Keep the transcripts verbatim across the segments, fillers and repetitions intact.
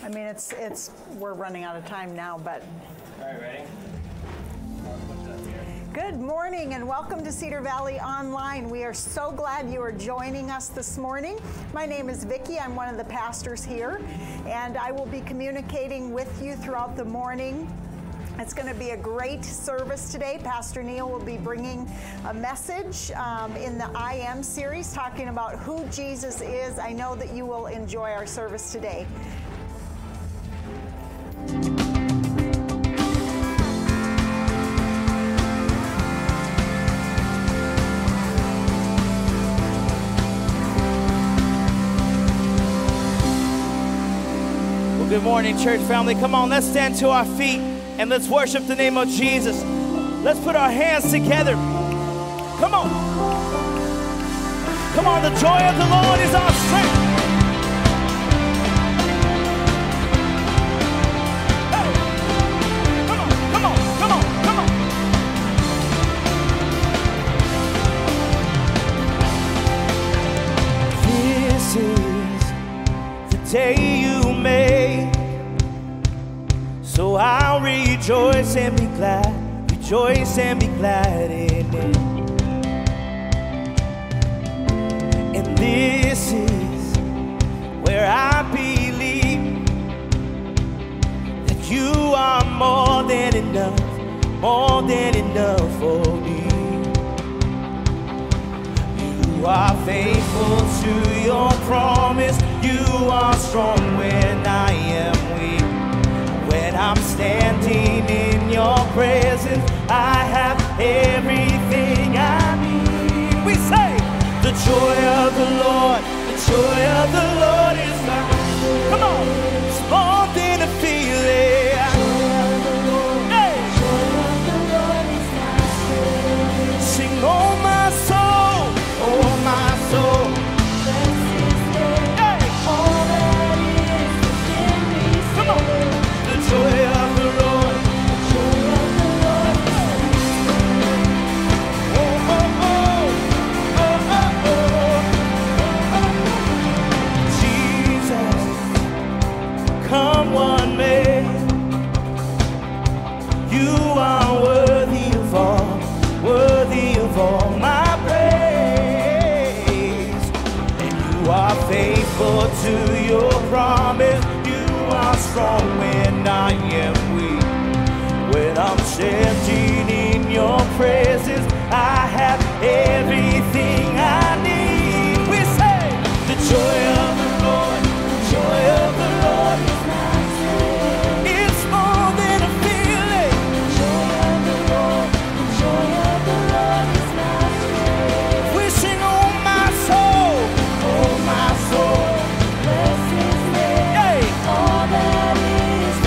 I mean, it's, it's, we're running out of time now, but. All right, ready? Good morning and welcome to Cedar Valley Online. We are so glad you are joining us this morning. My name is Vicki. I'm one of the pastors here, and I will be communicating with you throughout the morning. It's going to be a great service today. Pastor Neal will be bringing a message um, in the I Am series talking about who Jesus is. I know that you will enjoy our service today. Well, good morning, church family. Come on, let's stand to our feet. And let's worship the name of Jesus. Let's put our hands together. Come on. Come on, the joy of the Lord is our strength. Hey. Come on, come on, come on, come on. This is the day you made. So I'll rejoice and be glad, rejoice and be glad in it. And this is where I believe that you are more than enough, more than enough for me. You are faithful to your promise, you are strong when I am weak. When I'm standing in your presence, I have everything I need. We say, the joy of the Lord, the joy of the Lord is my strength. Come on, it's more than a feeling. Hey. Joy of the Lord is my strength. Sing, oh my soul, oh my soul. Bless his name. Hey. All that is within me. Come on. The joy of the Lord, the joy of the Lord is my strength. Oh, oh, oh, oh, oh, oh, oh. Jesus, come one may. You are worthy of all, worthy of all my praise. And you are faithful to your promise. You are strong when I am weak. When I'm standing in your presence, I have everything I need. We say, the joy of the Lord, the joy of the Lord is my strength. It's more than a feeling. The joy of the Lord, the joy of the Lord is my strength. We sing, oh my soul, oh my soul. Bless his name. Hey. All that is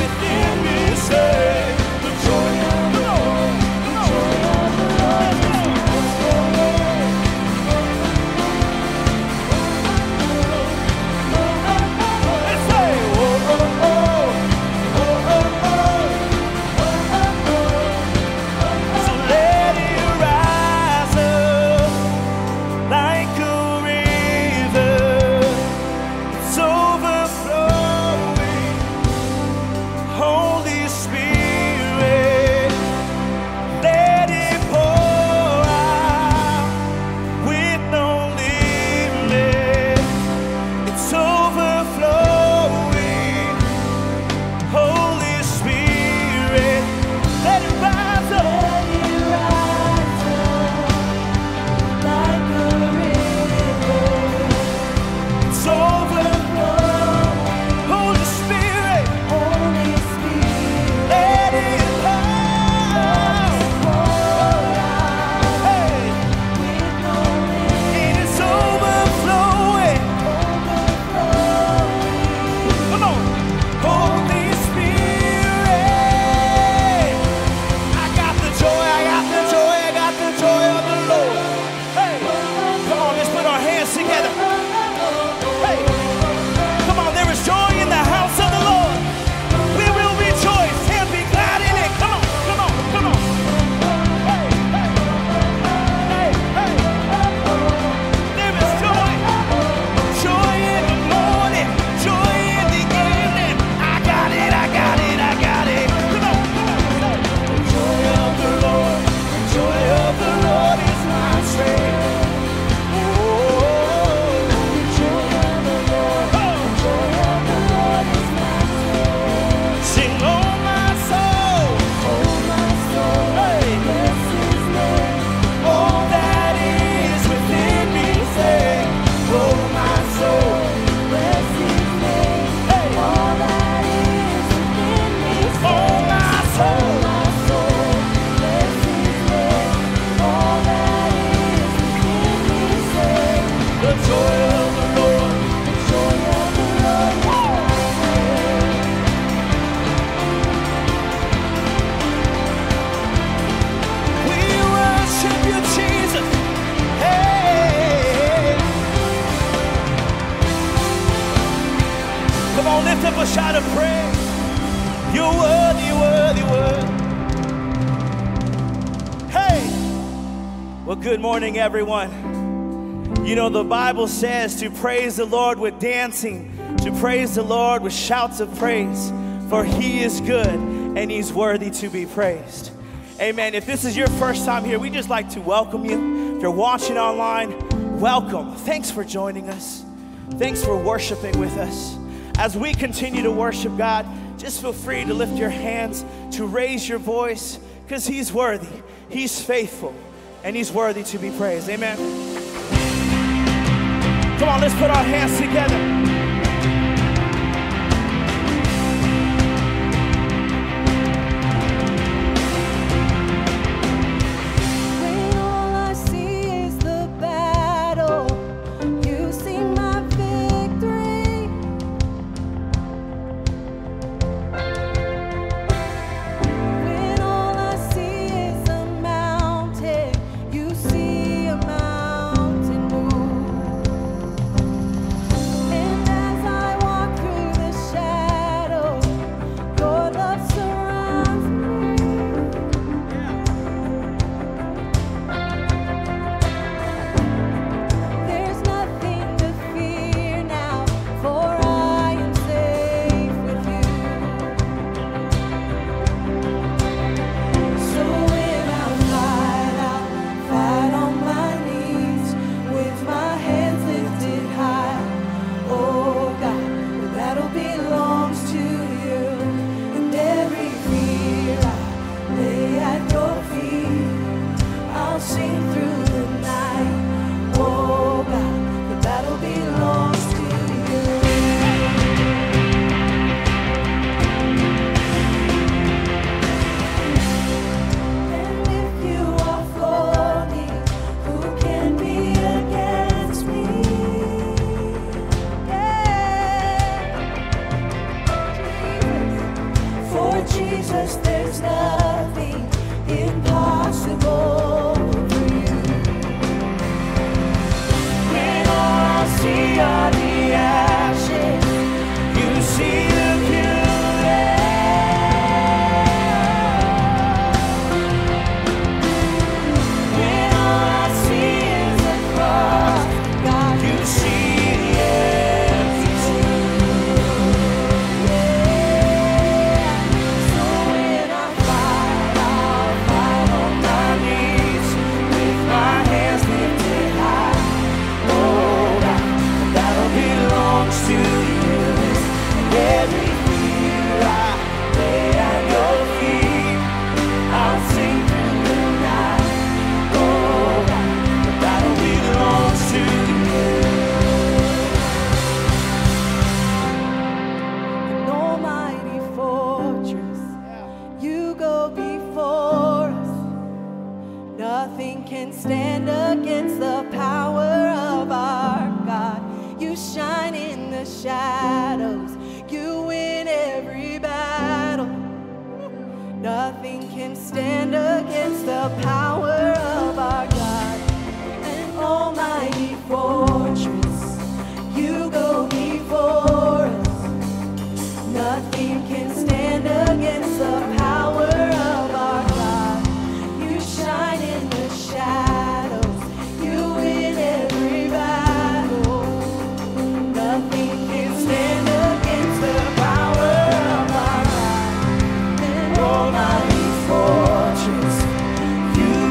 Well, good morning, everyone. You know, the Bible says to praise the Lord with dancing, to praise the Lord with shouts of praise, for he is good and he's worthy to be praised. Amen. If this is your first time here, we just like to welcome you. If you're watching online, welcome. Thanks for joining us. Thanks for worshiping with us. As we continue to worship God, just feel free to lift your hands, to raise your voice, because he's worthy, he's faithful, and he's worthy to be praised. Amen. Come on, let's put our hands together. You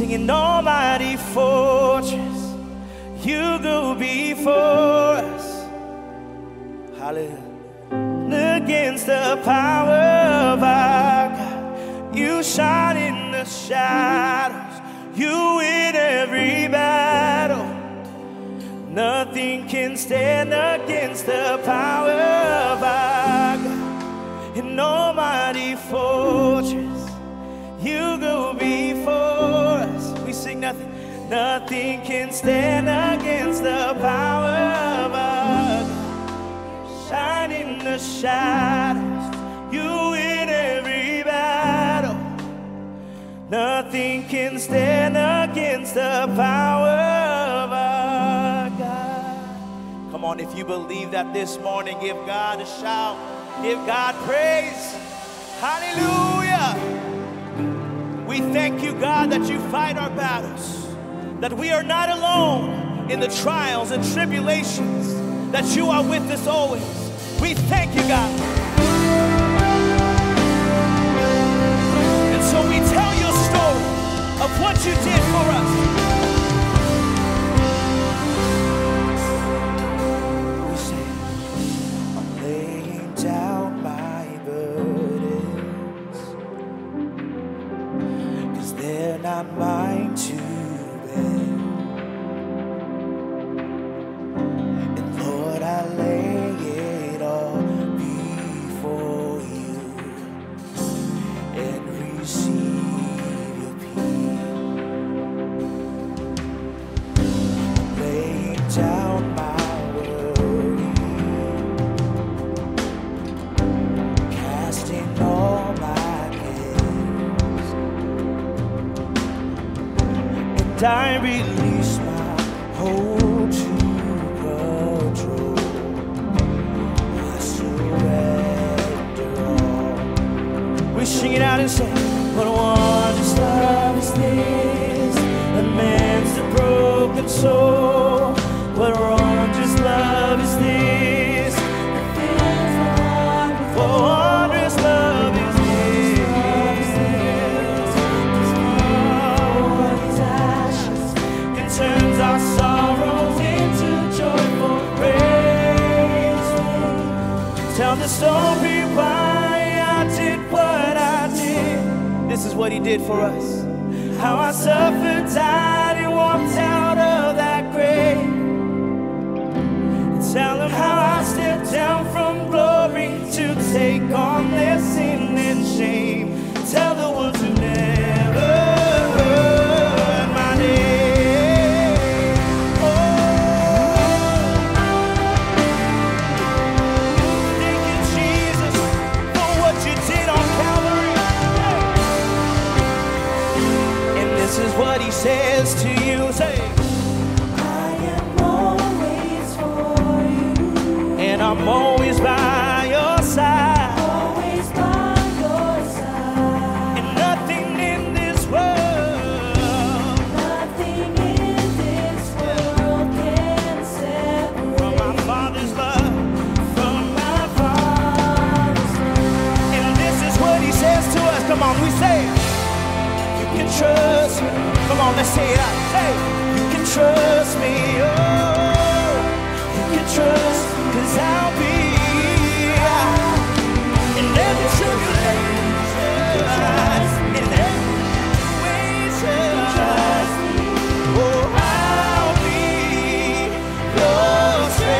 singing almighty fortress, you go before us. Hallelujah. Against the power of our God, you shine in the shadows, you win every battle. Nothing can stand against the power of our God. In almighty fortress, you go before us. We sing nothing. Nothing can stand against the power of our God. Shine in the shadows, you win every battle. Nothing can stand against the power of our God. Come on, if you believe that this morning, give God a shout. Give God praise. Hallelujah. We thank you, God, that you fight our battles, that we are not alone in the trials and tribulations, that you are with us always. We thank you, God. And so we tell your story of what you did for us. We say, I'm laying down my burdens, 'cause they're not mine to bear. And Lord, I lay it all before you and receive your peace. Laying down my worry, casting all my cares, and I release my hold to control. We sing it out and say, what a wondrous love is this, that mends the broken soul. What a wondrous love is this, that fills my heart with what a wondrous love is this, oh, these ashes, and turns our sorrows into joyful praise. Tell the story why I did what I did. This is what he did for us. How I suffered, died, and walked out of that grave. And tell him how I stepped down from glory to take on their sin and shame. Tell the ones who never heard my name. Oh, thank you, Jesus, for what you did on Calvary. And this is what he says to you. Say, I am always for you, and I'm always by your side. Always by your side. And nothing in this world, nothing in this world can separate from my Father's love, from my Father's love. And this is what he says to us. Come on, we say it. You can trust me. Come on, let's say it out. Say, you can trust me. Oh, you can trust, 'cause I'll be in every tribulation, in every situation. Oh, I'll be your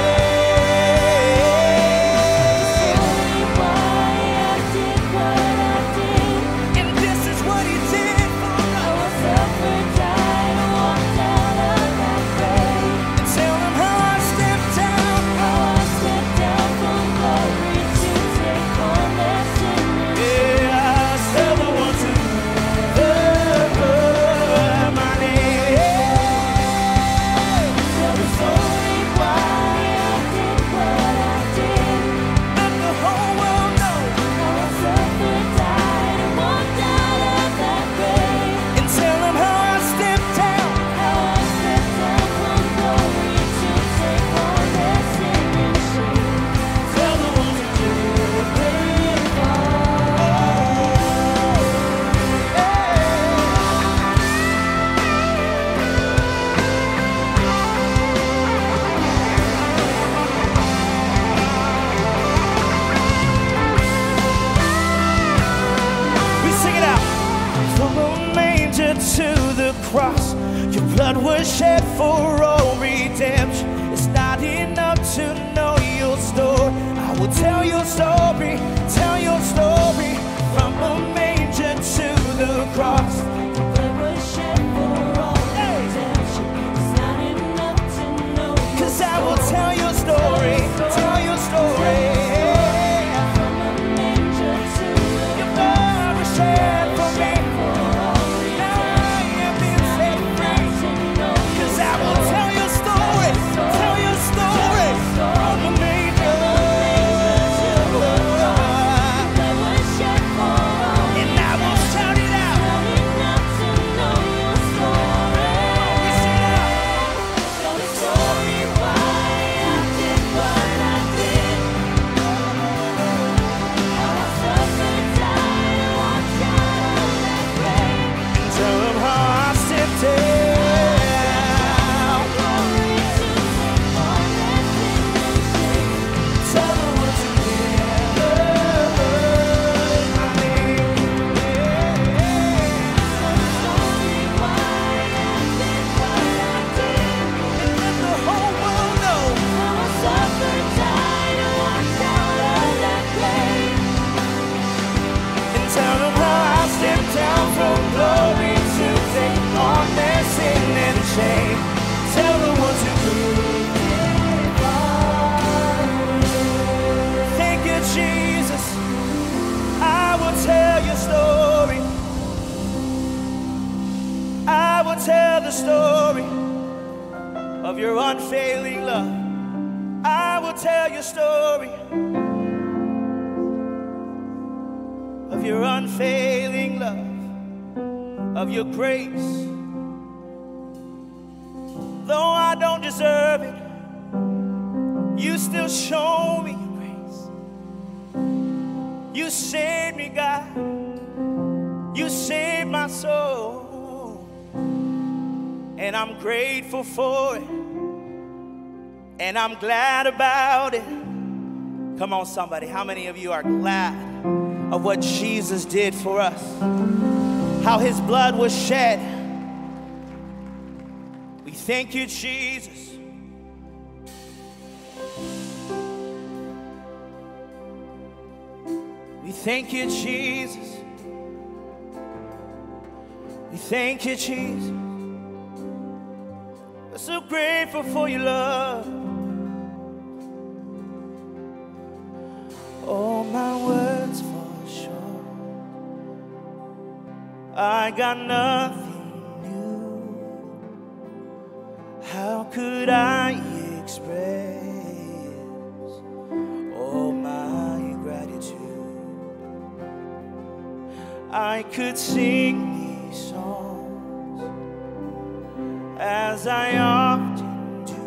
strength. Why I did what I did, and this is what he did for us. I was suffered, died, and walked out of that grave. for all redemption. It's not enough to know your story. I will tell your story, tell your story, from the manger to the cross. Blood was shed for all redemption. It's not enough to know your 'Cause I will tell your story, tell your story. From the manger to the Your blood was shed for me. for all Now I am being set free. 'Cause I will tell your story, tell your story, from the manger to the cross. blood was shed for all And I will shout it out. not enough to know your story. We sing out. Tell the story why I did what I did. How I suffered, died, and walked out of that grave. Tell them how I stepped down. Glory to take on that sin and shame. Tell them what you did. My name. Tell the story why I did what I did. And let the whole world know. How I suffered, died, and walked out of that grave. And tell them how I stepped down from glory to take on their sin and shame. Tell them what you did. Thank you, Jesus. I will tell your story. I will tell the story of your unfailing love. I will tell your story of your unfailing love, of your grace. Though I don't deserve it, you still show me your grace. You saved me, God. You saved my soul. And I'm grateful for it. And I'm glad about it. Come on, somebody. How many of you are glad of what Jesus did for us? How his blood was shed. We thank you, Jesus. We thank you, Jesus. We thank you, Jesus. We're so grateful for your love. All my words fall short. I got nothing new. How could I express all my gratitude? I could sing these songs as I often do,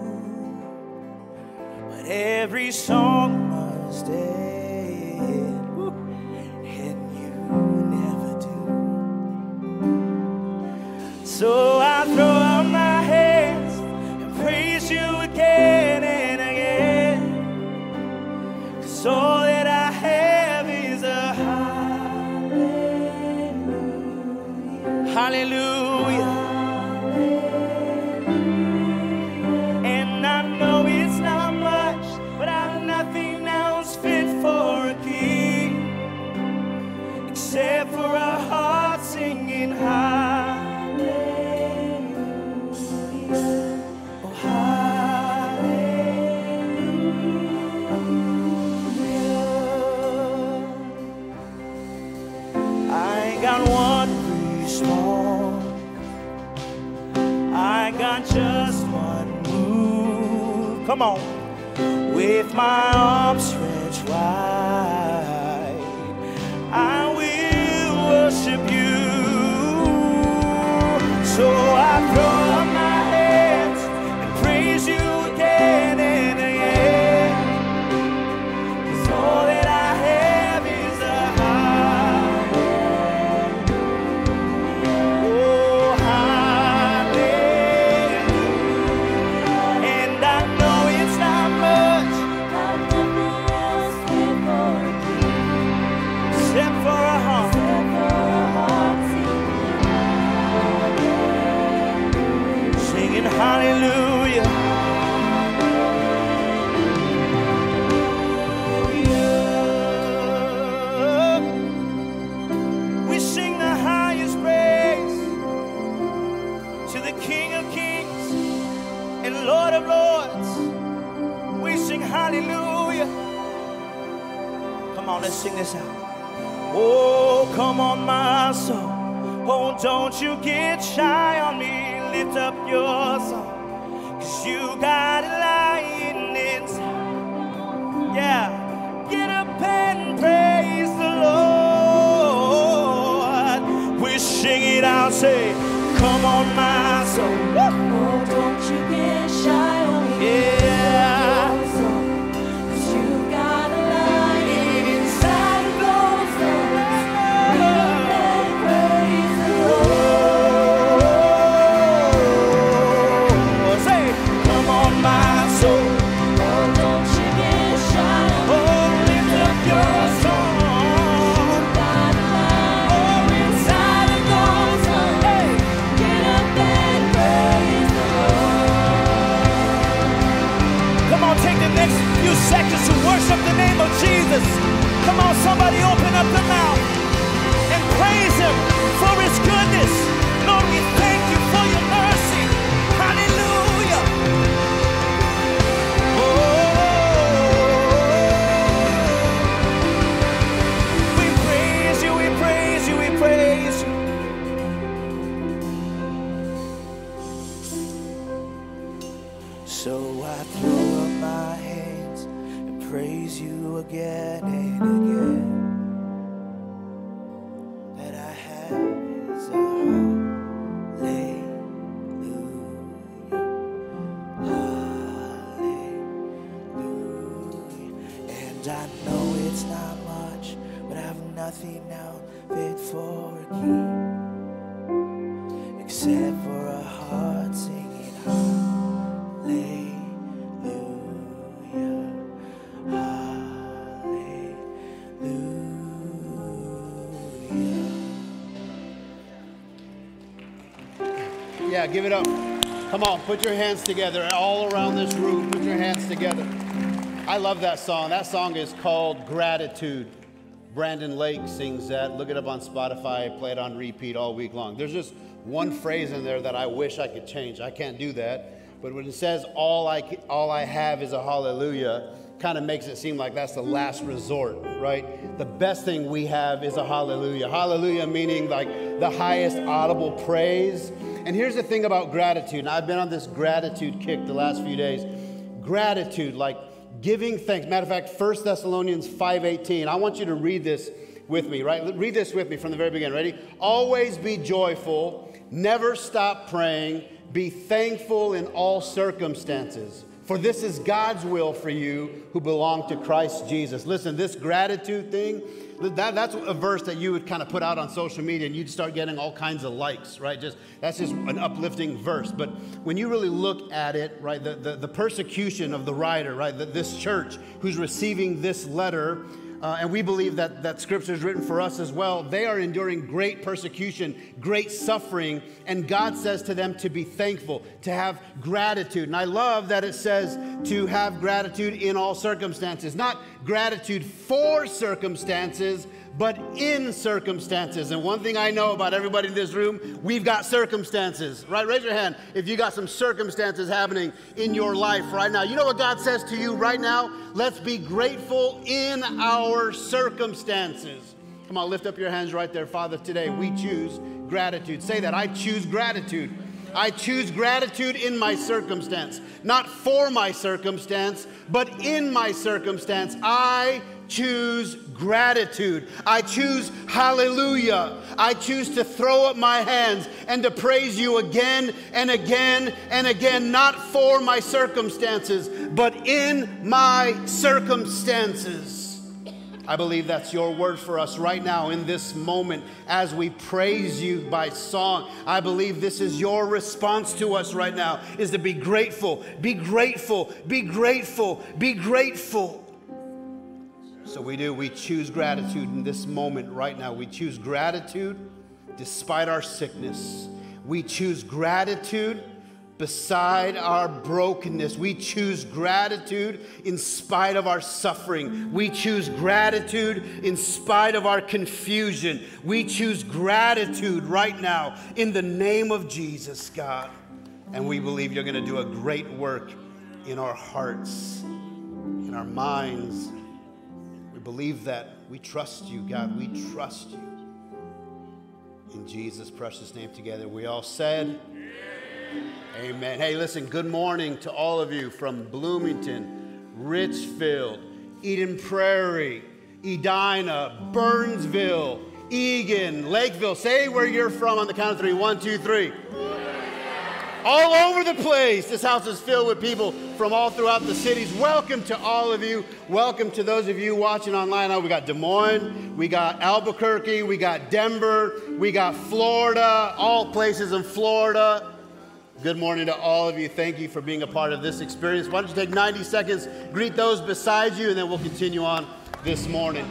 but every song must end, and you never do. So I throw up my hands and praise you again and again, 'cause all that I have is a hallelujah, hallelujah. And I know it's not much, but I've nothing else fit for a king except for a heart singing hallelujah, oh hallelujah. I got one response. I got just one move. Come on. With my arms stretched wide, I will worship you. So I throw up my hands and praise you again and again, 'cause all that I have is a hallelujah, oh hallelujah. And I know it's not much, Got nothing else fit for a king. except for a heart. Except for a heart singing Singing high. hallelujah. Come on, let's sing this out. Oh, come on, my soul. Oh, don't you get shy on me. Lift up your song. 'Cause you got it lying inside. Yeah. Get up and praise the Lord. We sing it out, say, come on, my soul. Woo! Oh, don't you get shy on me. Yeah. Cause you got a lion inside those lungs. Get up and praise the Lord. Say, come on, my soul. Oh, don't you get shy on me. Oh, lift up your song. Got a lion Oh, inside of those lungs. hey. Get up and praise the Lord. Come on, take the next few seconds to worship the name of Jesus. Come on, somebody open up the mouth and praise him for his goodness. Lord, we thank you for your mercy. Hallelujah. Oh, we praise you, we praise you, we praise you. So I throw up my hands and praise you again and again. That I have is a hallelujah, hallelujah. And I know it's not much, but I've nothing now fit for a king except for a heart singing hallelujah, hallelujah. Yeah, give it up. Come on, put your hands together. All around this room, put your hands together. I love that song. That song is called Gratitude. Brandon Lake sings that. Look it up on Spotify. I play it on repeat all week long. There's just one phrase in there that I wish I could change. I can't do that. But when it says all I, all I have is a hallelujah, kind of makes it seem like that's the last resort, right? The best thing we have is a hallelujah. Hallelujah meaning like the highest audible praise. And here's the thing about gratitude. And I've been on this gratitude kick the last few days. Gratitude, like giving thanks. Matter of fact, First Thessalonians five eighteen. I want you to read this with me, right? Read this with me from the very beginning. Ready? Always be joyful. Never stop praying. Be thankful in all circumstances. For this is God's will for you who belong to Christ Jesus. Listen, this gratitude thing, that, that's a verse that you would kind of put out on social media and you'd start getting all kinds of likes, right? Just that's just an uplifting verse. But when you really look at it, right, the, the, the persecution of the writer, right, the, this church who's receiving this letter, Uh, and we believe that, that scripture is written for us as well. They are enduring great persecution, great suffering, and God says to them to be thankful, to have gratitude. And I love that it says to have gratitude in all circumstances, not gratitude for circumstances, but in circumstances. And one thing I know about everybody in this room, we've got circumstances, right? Raise your hand if you got some circumstances happening in your life right now. You know what God says to you right now? Let's be grateful in our circumstances. Come on, lift up your hands right there. Father, today we choose gratitude. Say that. I choose gratitude. I choose gratitude in my circumstance, not for my circumstance, but in my circumstance. I choose gratitude. I choose hallelujah. I choose to throw up my hands and to praise you again and again and again, not for my circumstances, but in my circumstances. I believe that's your word for us right now in this moment as we praise you by song. I believe this is your response to us right now, is to be grateful, be grateful, be grateful, be grateful. So we do, we choose gratitude in this moment right now. We choose gratitude despite our sickness. We choose gratitude beside our brokenness. We choose gratitude in spite of our suffering. We choose gratitude in spite of our confusion. We choose gratitude right now in the name of Jesus, God. And we believe you're going to do a great work in our hearts in our minds. We believe that. We trust you, God. We trust you. In Jesus' precious name together, we all said, amen. Amen. Hey, listen, good morning to all of you from Bloomington, Richfield, Eden Prairie, Edina, Burnsville, Egan, Lakeville. Say where you're from on the count of three. One, two, three. All over the place. This house is filled with people from all throughout the cities. Welcome to all of you. Welcome to those of you watching online. Oh, we got Des Moines, we got Albuquerque, we got Denver, we got Florida, all places in Florida. Good morning to all of you. Thank you for being a part of this experience. Why don't you take ninety seconds, greet those beside you, and then we'll continue on this morning.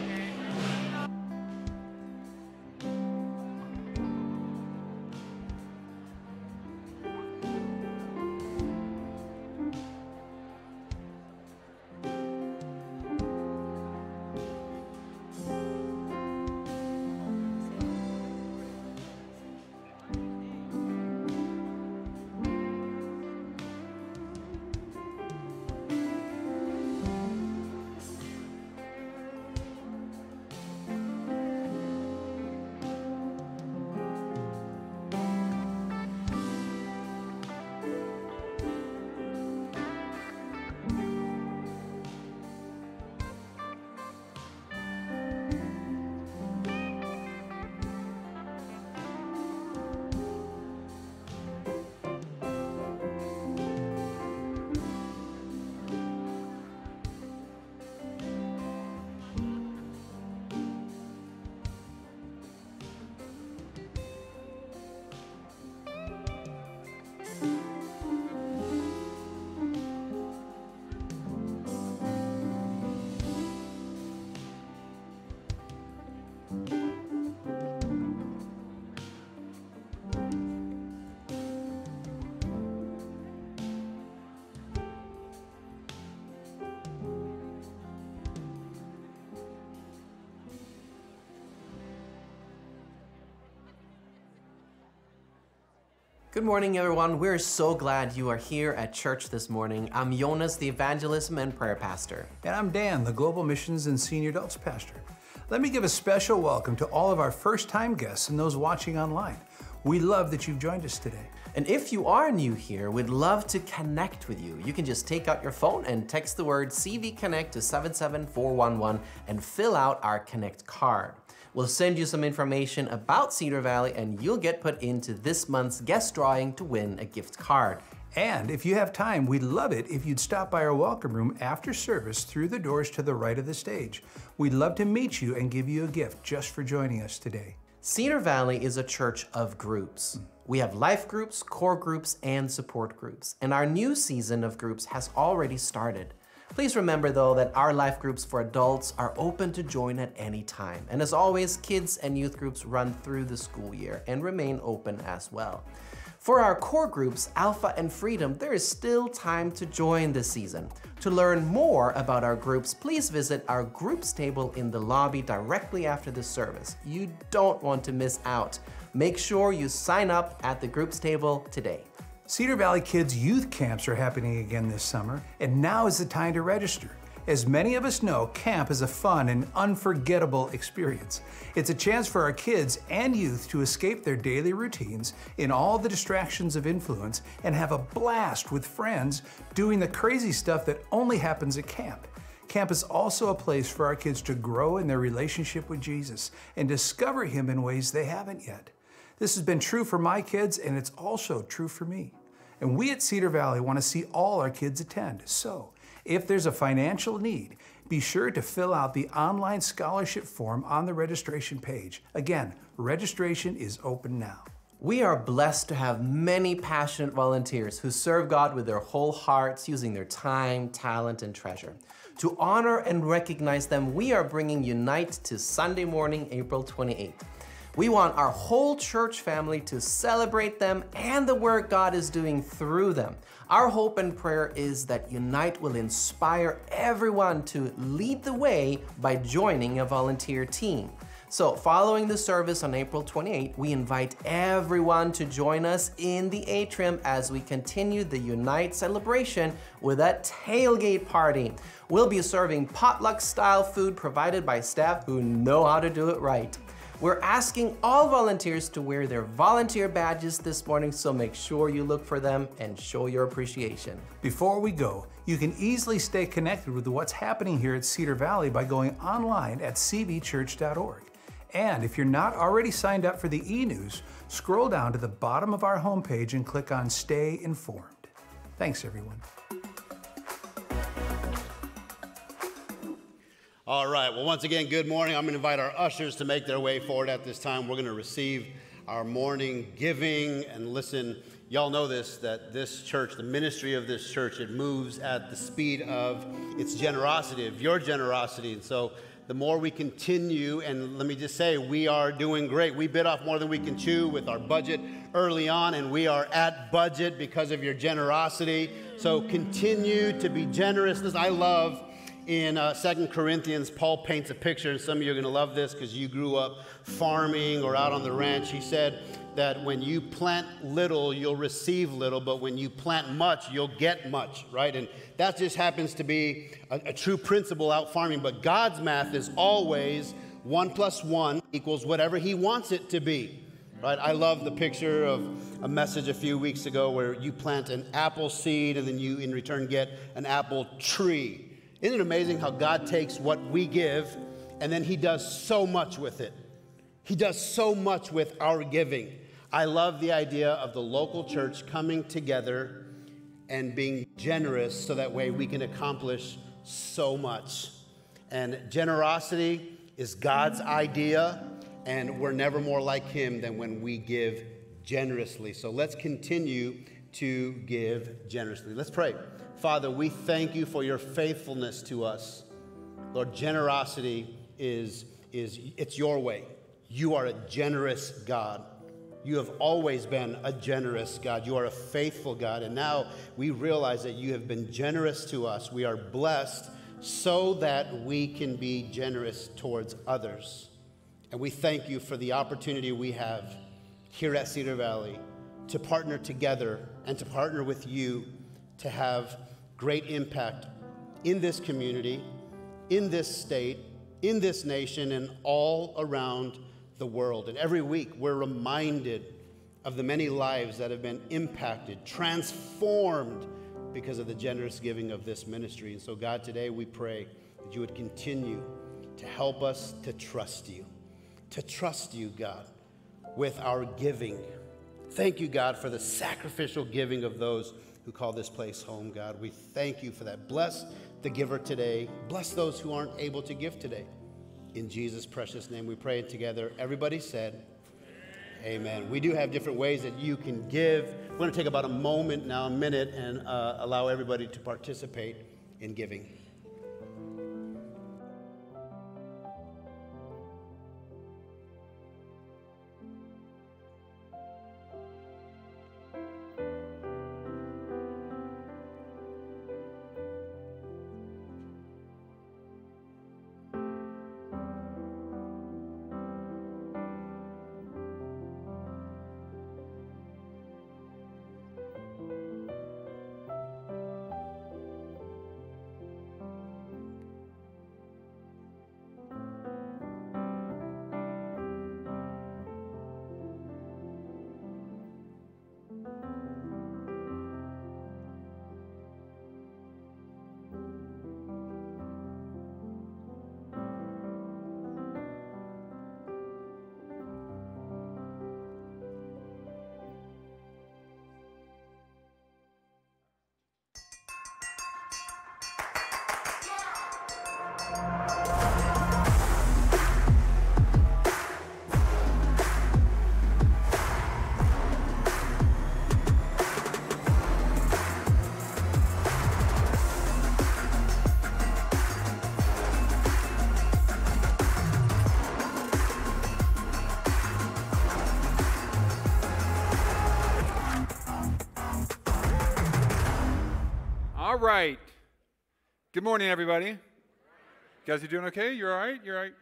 Good morning, everyone. We're so glad you are here at church this morning. I'm Jonas, the evangelism and prayer pastor. And I'm Dan, the Global Missions and Senior Adults Pastor. Let me give a special welcome to all of our first-time guests and those watching online. We love that you've joined us today. And if you are new here, we'd love to connect with you. You can just take out your phone and text the word C V Connect to seven seven four one one and fill out our Connect card. We'll send you some information about Cedar Valley and you'll get put into this month's guest drawing to win a gift card. And if you have time, we'd love it if you'd stop by our welcome room after service through the doors to the right of the stage. We'd love to meet you and give you a gift just for joining us today. Cedar Valley is a church of groups. We have life groups, core groups, and support groups. And our new season of groups has already started. Please remember though that our life groups for adults are open to join at any time. And as always, kids and youth groups run through the school year and remain open as well. For our core groups, Alpha and Freedom, there is still time to join this season. To learn more about our groups, please visit our groups table in the lobby directly after the service. You don't want to miss out. Make sure you sign up at the groups table today. Cedar Valley Kids Youth Camps are happening again this summer, and now is the time to register. As many of us know, camp is a fun and unforgettable experience. It's a chance for our kids and youth to escape their daily routines in all the distractions of influence and have a blast with friends doing the crazy stuff that only happens at camp. Camp is also a place for our kids to grow in their relationship with Jesus and discover Him in ways they haven't yet. This has been true for my kids, and it's also true for me. And we at Cedar Valley want to see all our kids attend. So, if there's a financial need, be sure to fill out the online scholarship form on the registration page. Again, registration is open now. We are blessed to have many passionate volunteers who serve God with their whole hearts, using their time, talent, and treasure. To honor and recognize them, we are bringing Unite to Sunday morning, April twenty-eighth. We want our whole church family to celebrate them and the work God is doing through them. Our hope and prayer is that Unite will inspire everyone to lead the way by joining a volunteer team. So following the service on April twenty-eighth, we invite everyone to join us in the atrium as we continue the Unite celebration with a tailgate party. We'll be serving potluck-style food provided by staff who know how to do it right. We're asking all volunteers to wear their volunteer badges this morning, so make sure you look for them and show your appreciation. Before we go, you can easily stay connected with what's happening here at Cedar Valley by going online at c v church dot org. And if you're not already signed up for the e-news, scroll down to the bottom of our homepage and click on Stay Informed. Thanks, everyone. All right, well, once again, good morning. I'm going to invite our ushers to make their way forward at this time. We're going to receive our morning giving. And listen, y'all know this, that this church, the ministry of this church, it moves at the speed of its generosity, of your generosity. And so the more we continue, and let me just say, we are doing great. We bit off more than we can chew with our budget early on, and we are at budget because of your generosity. So continue to be generous. Listen, I love in uh, Second Corinthians, Paul paints a picture, and some of you are going to love this because you grew up farming or out on the ranch. He said that when you plant little, you'll receive little, but when you plant much, you'll get much, right? And that just happens to be a, a true principle out farming. But God's math is always one plus one equals whatever he wants it to be, right? I love the picture of a message a few weeks ago where you plant an apple seed and then you in return get an apple tree. Isn't it amazing how God takes what we give and then he does so much with it? He does so much with our giving. I love the idea of the local church coming together and being generous so that way we can accomplish so much. And generosity is God's idea, and we're never more like him than when we give generously. So let's continue to give generously. Let's pray. Father, we thank you for your faithfulness to us. Lord, generosity is, is it's your way. You are a generous God. You have always been a generous God. You are a faithful God. And now we realize that you have been generous to us. We are blessed so that we can be generous towards others. And we thank you for the opportunity we have here at Cedar Valley to partner together and to partner with you to have great impact in this community, in this state, in this nation, and all around the world. And every week we're reminded of the many lives that have been impacted, transformed because of the generous giving of this ministry. And so God, today we pray that you would continue to help us to trust you, to trust you, God, with our giving. Thank you, God, for the sacrificial giving of those who call this place home, God. We thank you for that. Bless the giver today. Bless those who aren't able to give today. In Jesus' precious name we pray together. Everybody said, amen. Amen. We do have different ways that you can give. We're going to take about a moment now, a minute, and uh, allow everybody to participate in giving. All right. Good morning, everybody. You guys are doing okay? You're all right? You're all right?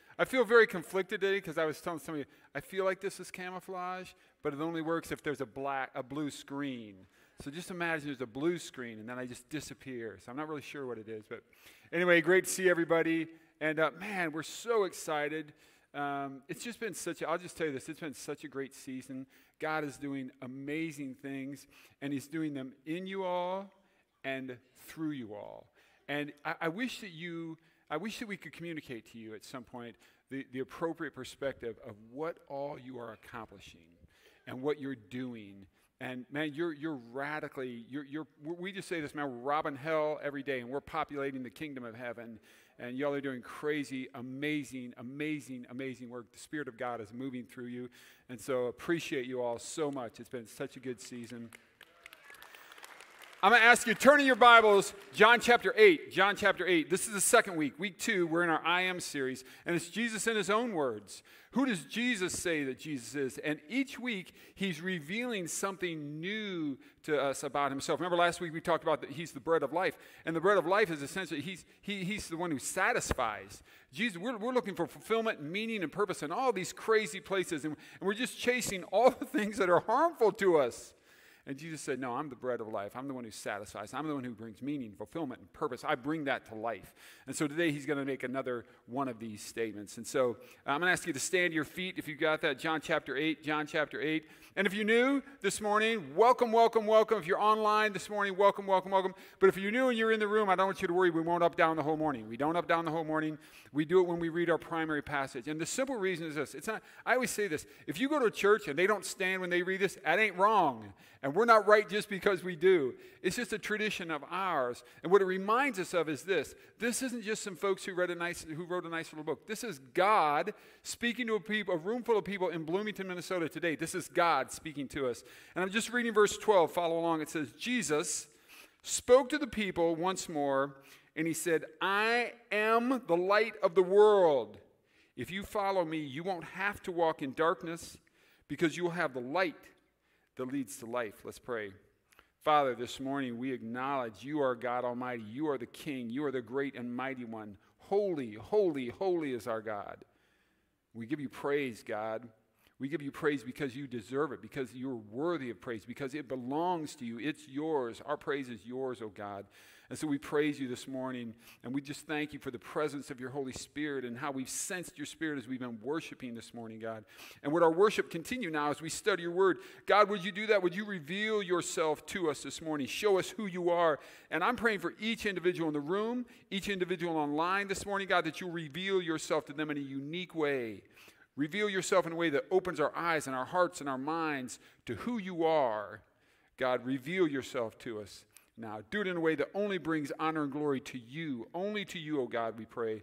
I feel very conflicted today because I was telling somebody, I feel like this is camouflage, but it only works if there's a black, a blue screen. So just imagine there's a blue screen and then I just disappear. So I'm not really sure what it is. But anyway, great to see everybody. And uh, man, we're so excited. Um, it's just been such a, I'll just tell you this, it's been such a great season. God is doing amazing things, and he's doing them in you all and through you all. And I, I wish that you, I wish that we could communicate to you at some point the, the appropriate perspective of what all you are accomplishing and what you're doing. And man, you're you're radically, you're you're we just say this, man, we're robbing hell every day, and we're populating the kingdom of heaven. And y'all are doing crazy, amazing, amazing, amazing work. The Spirit of God is moving through you. And so appreciate you all so much. It's been such a good season. I'm going to ask you, turn in your Bibles, John chapter eight. John chapter eight. This is the second week. Week two, we're in our I Am series. And it's Jesus in his own words. Who does Jesus say that Jesus is? And each week, he's revealing something new to us about himself. Remember last week we talked about that he's the bread of life. And the bread of life is essentially, he's, he, he's the one who satisfies. Jesus, we're, we're looking for fulfillment, meaning, and purpose in all these crazy places. And, and we're just chasing all the things that are harmful to us. And Jesus said, no, I'm the bread of life. I'm the one who satisfies. I'm the one who brings meaning, fulfillment, and purpose. I bring that to life. And so today he's going to make another one of these statements. And so I'm going to ask you to stand to your feet if you've got that. John chapter eight, John chapter eight. And if you're new this morning, welcome, welcome, welcome. If you're online this morning, welcome, welcome, welcome. But if you're new and you're in the room, I don't want you to worry. We won't up, down the whole morning. We don't up, down the whole morning. We do it when we read our primary passage. And the simple reason is this. It's not. I always say this. If you go to a church and they don't stand when they read this, that ain't wrong. And we're not right just because we do. It's just a tradition of ours. And what it reminds us of is this. This isn't just some folks who read a nice, who wrote a nice little book. This is God speaking to a, people, a room full of people in Bloomington, Minnesota today. This is God speaking to us. And I'm just reading verse twelve. Follow along. It says, Jesus spoke to the people once more, and he said, I am the light of the world. If you follow me, you won't have to walk in darkness because you will have the light that leads to life. Let's pray. Father, this morning we acknowledge you are God Almighty. You are the King. You are the great and mighty one. Holy, holy, holy is our God. We give you praise, God. We give you praise because you deserve it, because you're worthy of praise, because it belongs to you. It's yours. Our praise is yours, oh God. And so we praise you this morning, and we just thank you for the presence of your Holy Spirit and how we've sensed your Spirit as we've been worshiping this morning, God. And would our worship continue now as we study your word? God, would you do that? Would you reveal yourself to us this morning? Show us who you are. And I'm praying for each individual in the room, each individual online this morning, God, that you'll reveal yourself to them in a unique way. Reveal yourself in a way that opens our eyes and our hearts and our minds to who you are. God, reveal yourself to us. Now, do it in a way that only brings honor and glory to you. Only to you, oh God, we pray.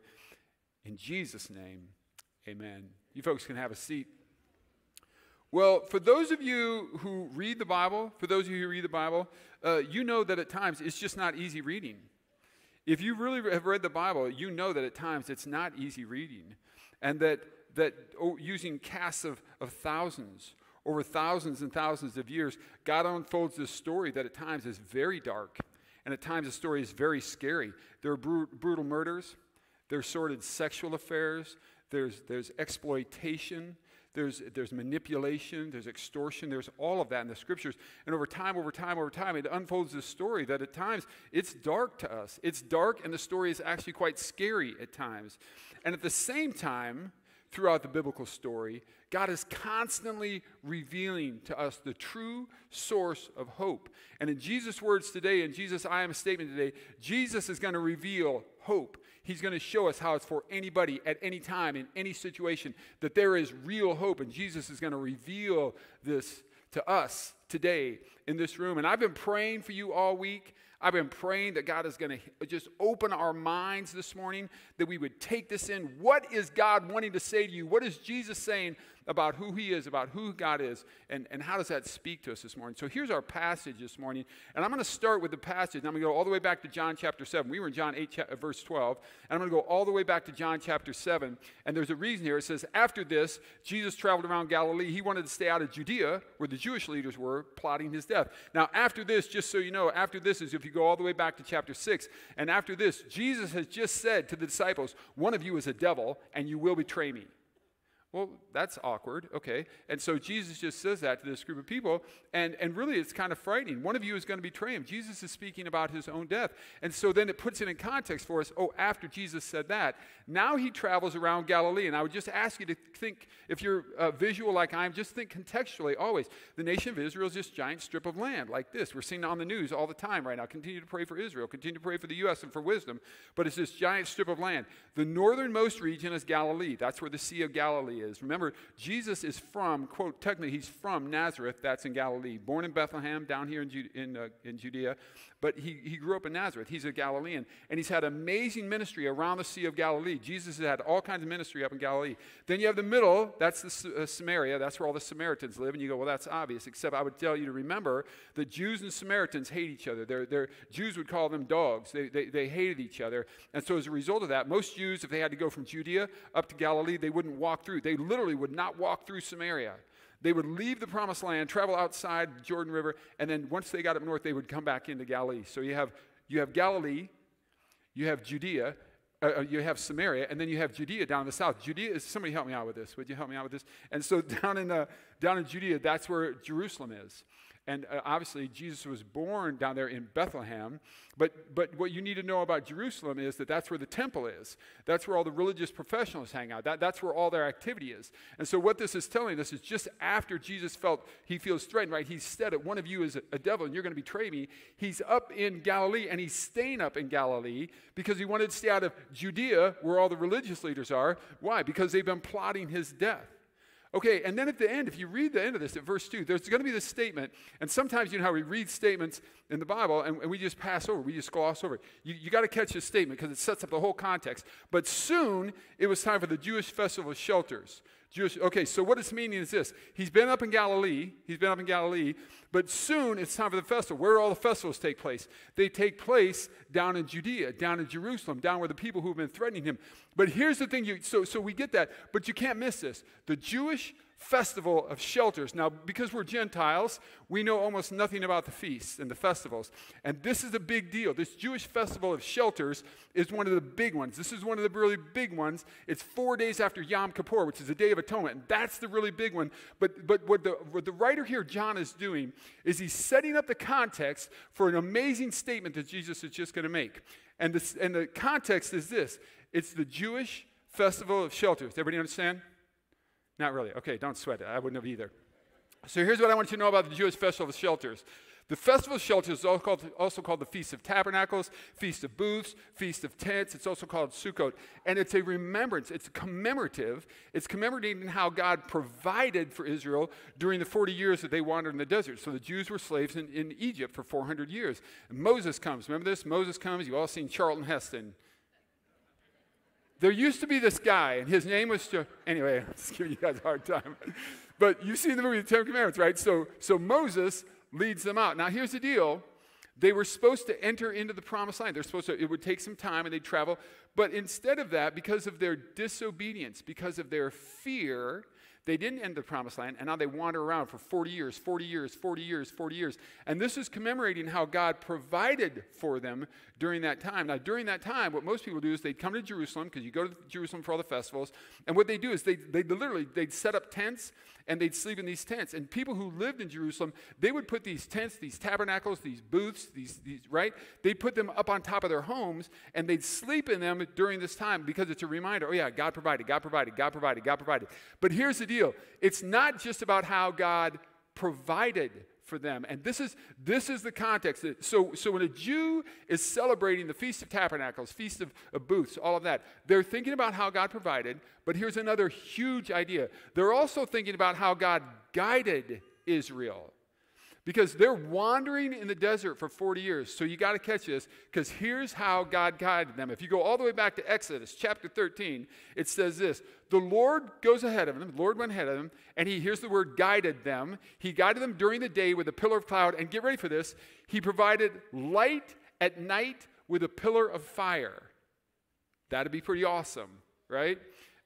In Jesus' name, amen. You folks can have a seat. Well, for those of you who read the Bible, for those of you who read the Bible, uh, you know that at times it's just not easy reading. If you really have read the Bible, you know that at times it's not easy reading. And that, that oh, using casts of, of thousands, over thousands and thousands of years, God unfolds this story that at times is very dark, and at times the story is very scary. There are bru- brutal murders, there's sordid sexual affairs, there's, there's exploitation, there's, there's manipulation, there's extortion, there's all of that in the scriptures. And over time, over time, over time, it unfolds this story that at times it's dark to us. It's dark, and the story is actually quite scary at times. And at the same time, throughout the biblical story, God is constantly revealing to us the true source of hope. And in Jesus' words today, in Jesus' I am statement today, Jesus is going to reveal hope. He's going to show us how it's for anybody at any time, in any situation, that there is real hope. And Jesus is going to reveal this to us today in this room. And I've been praying for you all week. I've been praying that God is going to just open our minds this morning, that we would take this in. What is God wanting to say to you? What is Jesus saying about who he is, about who God is, and, and how does that speak to us this morning. So here's our passage this morning, and I'm going to start with the passage. I'm going to go all the way back to John chapter seven. We were in John eight, cha- verse twelve, and I'm going to go all the way back to John chapter seven, and there's a reason here. It says, after this, Jesus traveled around Galilee. He wanted to stay out of Judea, where the Jewish leaders were plotting his death. Now, after this, just so you know, after this is if you go all the way back to chapter six, and after this, Jesus has just said to the disciples, one of you is a devil, and you will betray me. Well, that's awkward, okay. And so Jesus just says that to this group of people, and, and really it's kind of frightening. One of you is going to betray him. Jesus is speaking about his own death. And so then it puts it in context for us. Oh, after Jesus said that, now he travels around Galilee. And I would just ask you to think, if you're uh, visual like I am, just think contextually always. The nation of Israel is this giant strip of land like this. We're seeing it on the news all the time right now. Continue to pray for Israel. Continue to pray for the U S and for wisdom. But it's this giant strip of land. The northernmost region is Galilee. That's where the Sea of Galilee is. Remember, Jesus is from, quote, technically he's from Nazareth, that's in Galilee. Born in Bethlehem, down here in, Ju- in, uh, in Judea, but he, he grew up in Nazareth. He's a Galilean, and he's had amazing ministry around the Sea of Galilee. Jesus has had all kinds of ministry up in Galilee. Then you have the middle, that's the uh, Samaria, that's where all the Samaritans live, and you go, well, that's obvious, except I would tell you to remember that Jews and Samaritans hate each other. They're, they're, Jews would call them dogs. They, they, they hated each other, and so as a result of that, most Jews, if they had to go from Judea up to Galilee, they wouldn't walk through. They literally would not walk through Samaria. They would leave the promised land, travel outside the Jordan River, and then once they got up north, they would come back into Galilee. So you have, you have Galilee, you have Judea, uh, you have Samaria, and then you have Judea down in the south. Judea is, somebody help me out with this. Would you help me out with this? And so down in, uh, down in Judea, that's where Jerusalem is. And uh, obviously, Jesus was born down there in Bethlehem. But, but what you need to know about Jerusalem is that that's where the temple is. That's where all the religious professionals hang out. That, that's where all their activity is. And so what this is telling us is just after Jesus felt he feels threatened, right? He said it, one of you is a, a devil and you're going to betray me. He's up in Galilee, and he's staying up in Galilee because he wanted to stay out of Judea where all the religious leaders are. Why? Because they've been plotting his death. Okay, and then at the end, if you read the end of this at verse two, there's going to be this statement, and sometimes you know how we read statements in the Bible and, and we just pass over, we just gloss over it. You, you got to catch this statement because it sets up the whole context. But soon, it was time for the Jewish festival of shelters. Jewish, okay, so what it's meaning is this. He's been up in Galilee, he's been up in Galilee, but soon it's time for the festival. Where do all the festivals take place? They take place down in Judea, down in Jerusalem, down where the people who have been threatening him. But here's the thing, you, so, so we get that, but you can't miss this. The Jewish festival of shelters. Now, because we're Gentiles, we know almost nothing about the feasts and the festivals. And this is a big deal. This Jewish festival of shelters is one of the big ones. This is one of the really big ones. It's four days after Yom Kippur, which is the Day of Atonement. And that's the really big one. But, but what, the, what the writer here, John, is doing is he's setting up the context for an amazing statement that Jesus is just going to make. And, this, and the context is this. It's the Jewish festival of shelters. Everybody understand? Not really. Okay, don't sweat it. I wouldn't have either. So here's what I want you to know about the Jewish festival of shelters. The festival of shelters is also called, also called the Feast of Tabernacles, Feast of Booths, Feast of Tents. It's also called Sukkot. And it's a remembrance. It's commemorative. It's commemorating how God provided for Israel during the forty years that they wandered in the desert. So the Jews were slaves in, in Egypt for four hundred years. And Moses comes. Remember this? Moses comes. You've all seen Charlton Heston. There used to be this guy, and his name was, anyway, I'm just giving you guys a hard time. But you've seen the movie The Ten Commandments, right? So, so Moses leads them out. Now, here's the deal. They were supposed to enter into the promised land. They're supposed to, it would take some time, and they'd travel. But instead of that, because of their disobedience, because of their fear, they didn't enter the promised land, and now they wander around for forty years, forty years, forty years, forty years. And this is commemorating how God provided for them during that time. Now, during that time, what most people do is they'd come to Jerusalem, because you go to Jerusalem for all the festivals, and what they do is they they literally, they'd set up tents, and they'd sleep in these tents. And people who lived in Jerusalem, they would put these tents, these tabernacles, these booths, these, these right? They'd put them up on top of their homes, and they'd sleep in them during this time because it's a reminder, oh yeah, God provided, God provided, God provided, God provided. But here's the deal. It's not just about how God provided for them. And this is this is the context. So, so when a Jew is celebrating the Feast of Tabernacles, Feast of, of Booths, all of that, they're thinking about how God provided, but here's another huge idea. They're also thinking about how God guided Israel. Because they're wandering in the desert for forty years. So you got to catch this, because here's how God guided them. If you go all the way back to Exodus chapter thirteen, it says this: the Lord goes ahead of them, the Lord went ahead of them, and he, here's the word, guided them. He guided them during the day with a pillar of cloud, and get ready for this, he provided light at night with a pillar of fire. That'd be pretty awesome, right?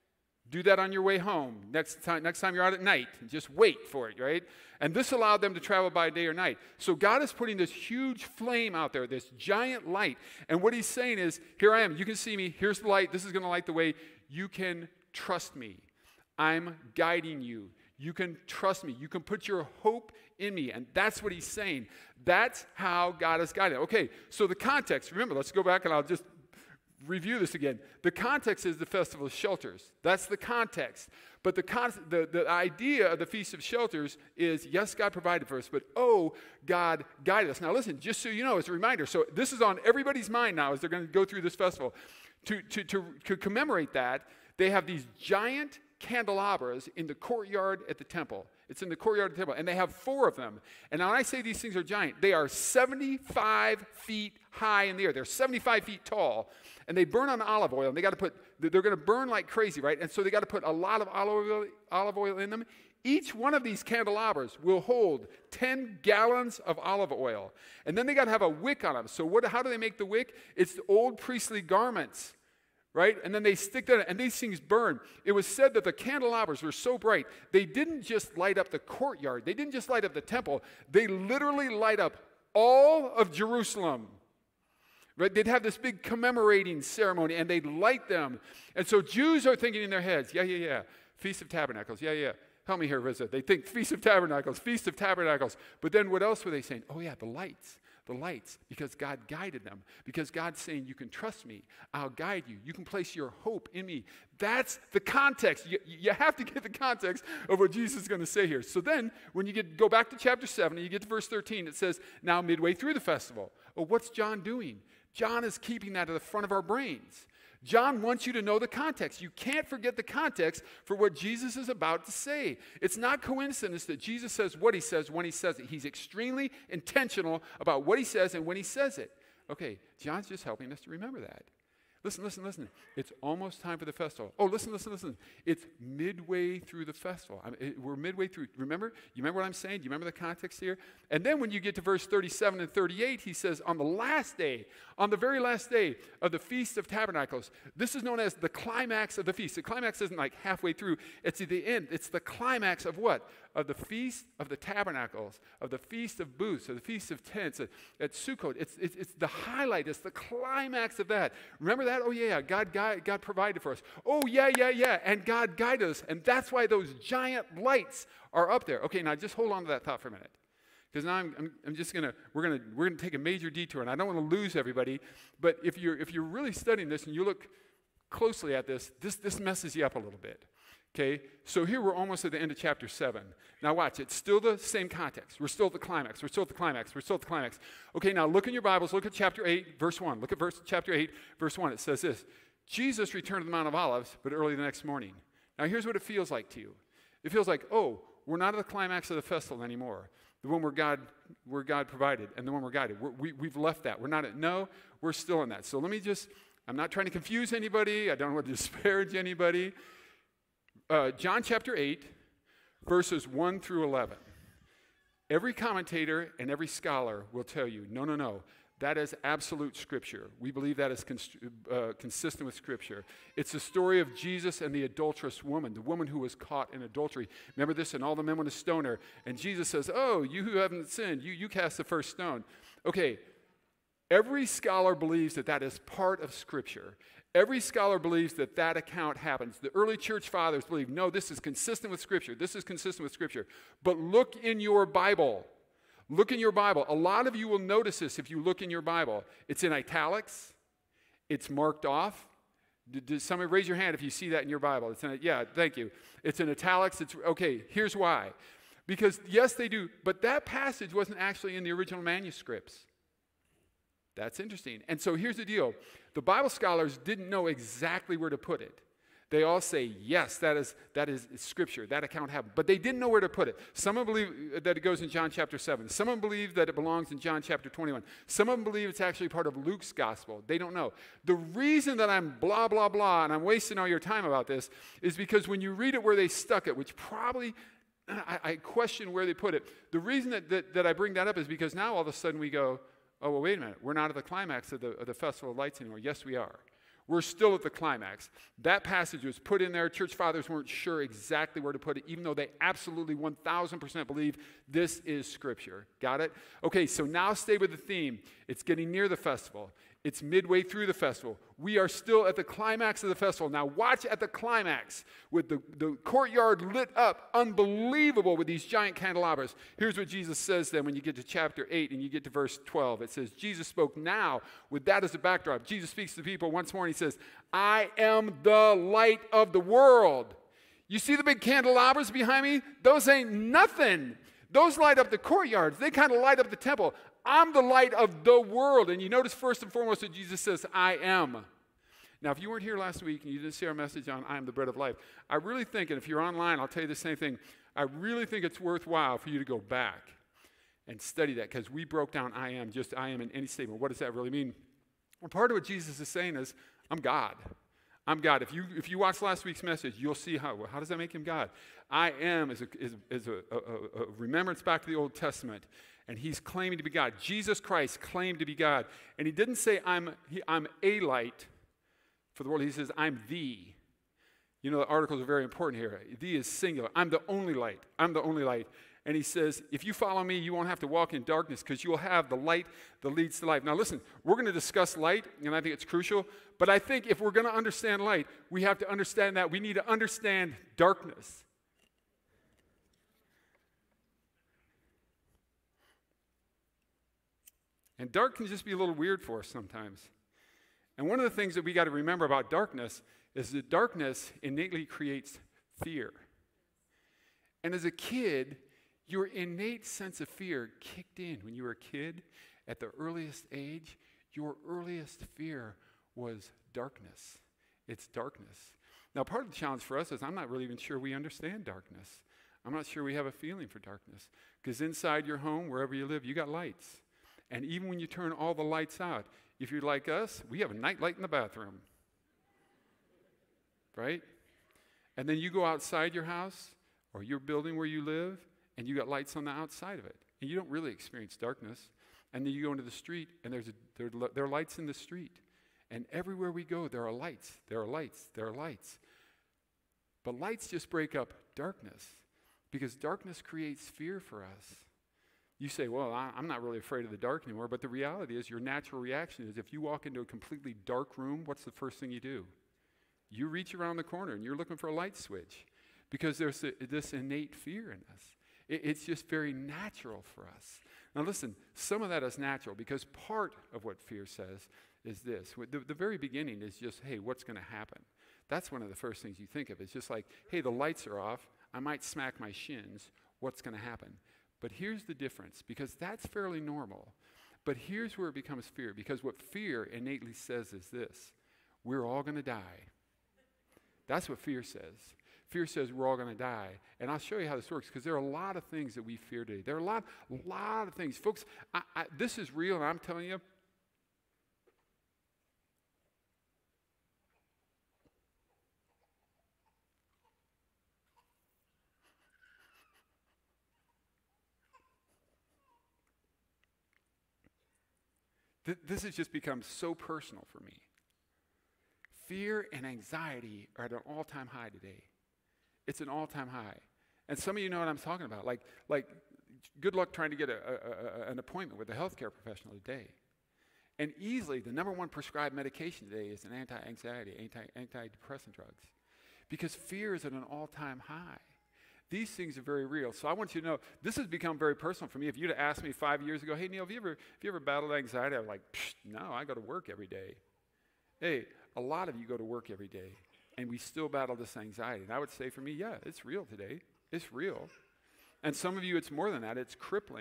Do that on your way home. Next time, next time you're out at night, just wait for it, right? And this allowed them to travel by day or night. So God is putting this huge flame out there, this giant light. And what he's saying is, here I am. You can see me. Here's the light. This is going to light the way. You can trust me. I'm guiding you. You can trust me. You can put your hope in me. And that's what he's saying. That's how God is guiding. Okay, so the context. Remember, let's go back and I'll just review this again. The context is the Festival of Shelters. That's the context. But the, con- the, the idea of the Feast of Shelters is, yes, God provided for us, but oh, God guided us. Now listen, just so you know, as a reminder, so this is on everybody's mind now as they're going to go through this festival. To, to, to, to commemorate that, they have these giant candelabras in the courtyard at the temple. It's in the courtyard of the temple, and they have four of them. And now when I say these things are giant, they are seventy-five feet high in the air. They're seventy-five feet tall, and they burn on olive oil, and they got to put, they're going to burn like crazy, right? And so they got to put a lot of olive oil, olive oil in them. Each one of these candelabras will hold ten gallons of olive oil. And then they got to have a wick on them. So what, how do they make the wick? It's the old priestly garments, right? And then they stick that, and these things burn. It was said that the candelabras were so bright, they didn't just light up the courtyard. They didn't just light up the temple. They literally light up all of Jerusalem. Right? They'd have this big commemorating ceremony, and they'd light them. And so Jews are thinking in their heads, yeah, yeah, yeah, Feast of Tabernacles, yeah, yeah. Help me here, Rizza. They think Feast of Tabernacles, Feast of Tabernacles. But then what else were they saying? Oh, yeah, the lights. The lights, because God guided them, because God's saying, you can trust me, I'll guide you, you can place your hope in me. That's the context. You, you have to get the context of what Jesus is going to say here. So then, when you get go back to chapter seven, and you get to verse thirteen, it says, now midway through the festival. Oh, what's John doing? John is keeping that at the front of our brains. John wants you to know the context. You can't forget the context for what Jesus is about to say. It's not coincidence that Jesus says what he says when he says it. He's extremely intentional about what he says and when he says it. Okay, John's just helping us to remember that. Listen, listen, listen. It's almost time for the festival. Oh, listen, listen, listen. It's midway through the festival. I mean, it, we're midway through. Remember? You remember what I'm saying? Do you remember the context here? And then when you get to verse thirty-seven and thirty-eight, he says, on the last day, on the very last day of the Feast of Tabernacles, this is known as the climax of the feast. The climax isn't like halfway through. It's at the end. It's the climax of what? Of the Feast of the Tabernacles, of the Feast of Booths, of the Feast of Tents, at, at Sukkot. It's, it's, it's the highlight. It's the climax of that. Remember that? Oh, yeah, God, God, God provided for us. Oh, yeah, yeah, yeah, and God guided us. And that's why those giant lights are up there. Okay, now just hold on to that thought for a minute. Because now I'm, I'm, I'm just gonna we're gonna we're gonna take a major detour, and I don't want to lose everybody. But if you're if you're really studying this and you look closely at this, this this messes you up a little bit. Okay, so here we're almost at the end of chapter seven. Now watch, it's still the same context. We're still at the climax. We're still at the climax. We're still at the climax. Okay, now look in your Bibles. Look at chapter eight, verse one. Look at verse chapter eight, verse one. It says this: Jesus returned to the Mount of Olives, but early the next morning. Now here's what it feels like to you. It feels like, oh, we're not at the climax of the festival anymore. The one where God, where God provided, and the one we're guided. We're, we, we've left that. We're not at, no, we're still in that. So let me just, I'm not trying to confuse anybody. I don't want to disparage anybody. Uh, John chapter eight, verses one through eleven. Every commentator and every scholar will tell you, no, no, no. That is absolute Scripture. We believe that is cons- uh, consistent with Scripture. It's the story of Jesus and the adulterous woman, the woman who was caught in adultery. Remember this? And all the men went to stone her. And Jesus says, oh, you who haven't sinned, you, you cast the first stone. Okay, every scholar believes that that is part of Scripture. Every scholar believes that that account happens. The early church fathers believe, no, this is consistent with Scripture. This is consistent with Scripture. But look in your Bible. Look in your Bible. A lot of you will notice this if you look in your Bible. It's in italics. It's marked off. Did, did somebody raise your hand if you see that in your Bible? It's in, yeah, thank you. It's in italics. It's okay, here's why. Because, yes, they do, but that passage wasn't actually in the original manuscripts. That's interesting. And so here's the deal. The Bible scholars didn't know exactly where to put it. They all say, yes, that is, that is Scripture. That account happened. But they didn't know where to put it. Some of them believe that it goes in John chapter seven. Some of them believe that it belongs in John chapter twenty-one. Some of them believe it's actually part of Luke's gospel. They don't know. The reason that I'm blah, blah, blah, and I'm wasting all your time about this is because when you read it where they stuck it, which probably, I, I question where they put it. The reason that, that, that I bring that up is because now all of a sudden we go, oh, well, wait a minute. We're not at the climax of the, of the Festival of Lights anymore. Yes, we are. We're still at the climax. That passage was put in there. Church fathers weren't sure exactly where to put it, even though they absolutely one thousand percent believe this is Scripture. Got it? Okay, so now stay with the theme. It's getting near the festival. It's midway through the festival. We are still at the climax of the festival. Now watch at the climax with the, the courtyard lit up, unbelievable with these giant candelabras. Here's what Jesus says then when you get to chapter eight and you get to verse twelve. It says, Jesus spoke now with that as a backdrop. Jesus speaks to the people once more and he says, I am the light of the world. You see the big candelabras behind me? Those ain't nothing. Those light up the courtyards. They kind of light up the temple. I'm the light of the world. And you notice first and foremost that Jesus says, I am. Now, if you weren't here last week and you didn't see our message on I am the bread of life, I really think, and if you're online, I'll tell you the same thing, I really think it's worthwhile for you to go back and study that because we broke down I am, just I am in any statement. What does that really mean? Well, part of what Jesus is saying is, I'm God. I'm God. If you, if you watch last week's message, you'll see how, how does that make him God? I am is a, is, is a, a, a remembrance back to the Old Testament. And he's claiming to be God. Jesus Christ claimed to be God. And he didn't say, I'm, he, I'm a light for the world. He says, I'm the. You know, the articles are very important here. The is singular. I'm the only light. I'm the only light. And he says, if you follow me, you won't have to walk in darkness because you will have the light that leads to life. Now listen, we're going to discuss light, and I think it's crucial. But I think if we're going to understand light, we have to understand that we need to understand darkness. And dark can just be a little weird for us sometimes. And one of the things that we got to remember about darkness is that darkness innately creates fear. And as a kid, your innate sense of fear kicked in when you were a kid. At the earliest age, your earliest fear was darkness. It's darkness. Now, part of the challenge for us is I'm not really even sure we understand darkness. I'm not sure we have a feeling for darkness. Because inside your home, wherever you live, you got lights. And even when you turn all the lights out, if you're like us, we have a night light in the bathroom. Right? And then you go outside your house or your building where you live, and you got lights on the outside of it. And you don't really experience darkness. And then you go into the street, and there's a, there, there are lights in the street. And everywhere we go, there are lights. There are lights. There are lights. But lights just break up darkness because darkness creates fear for us. You say, well, I, I'm not really afraid of the dark anymore, but the reality is your natural reaction is if you walk into a completely dark room, what's the first thing you do? You reach around the corner and you're looking for a light switch because there's a, this innate fear in us. It, it's just very natural for us. Now listen, some of that is natural because part of what fear says is this. The, the very beginning is just, hey, what's going to happen? That's one of the first things you think of. It's just like, hey, the lights are off. I might smack my shins. What's going to happen? But here's the difference, because that's fairly normal. But here's where it becomes fear, because what fear innately says is this: we're all going to die. That's what fear says. Fear says we're all going to die. And I'll show you how this works, because there are a lot of things that we fear today. There are a lot, lot of things. Folks, I, I, this is real, and I'm telling you, Th- this has just become so personal for me. Fear and anxiety are at an all-time high today. It's an all-time high. And some of you know what I'm talking about. Like, like good luck trying to get a, a, a, an appointment with a healthcare professional today. And easily, the number one prescribed medication today is an anti-anxiety, anti, antidepressant drugs. Because fear is at an all-time high. These things are very real. So I want you to know, this has become very personal for me. If you'd have asked me five years ago, hey, Neal, have you ever, have you ever battled anxiety? I'm like, no, I go to work every day. Hey, a lot of you go to work every day, and we still battle this anxiety. And I would say for me, yeah, it's real today. It's real. And some of you, it's more than that. It's crippling.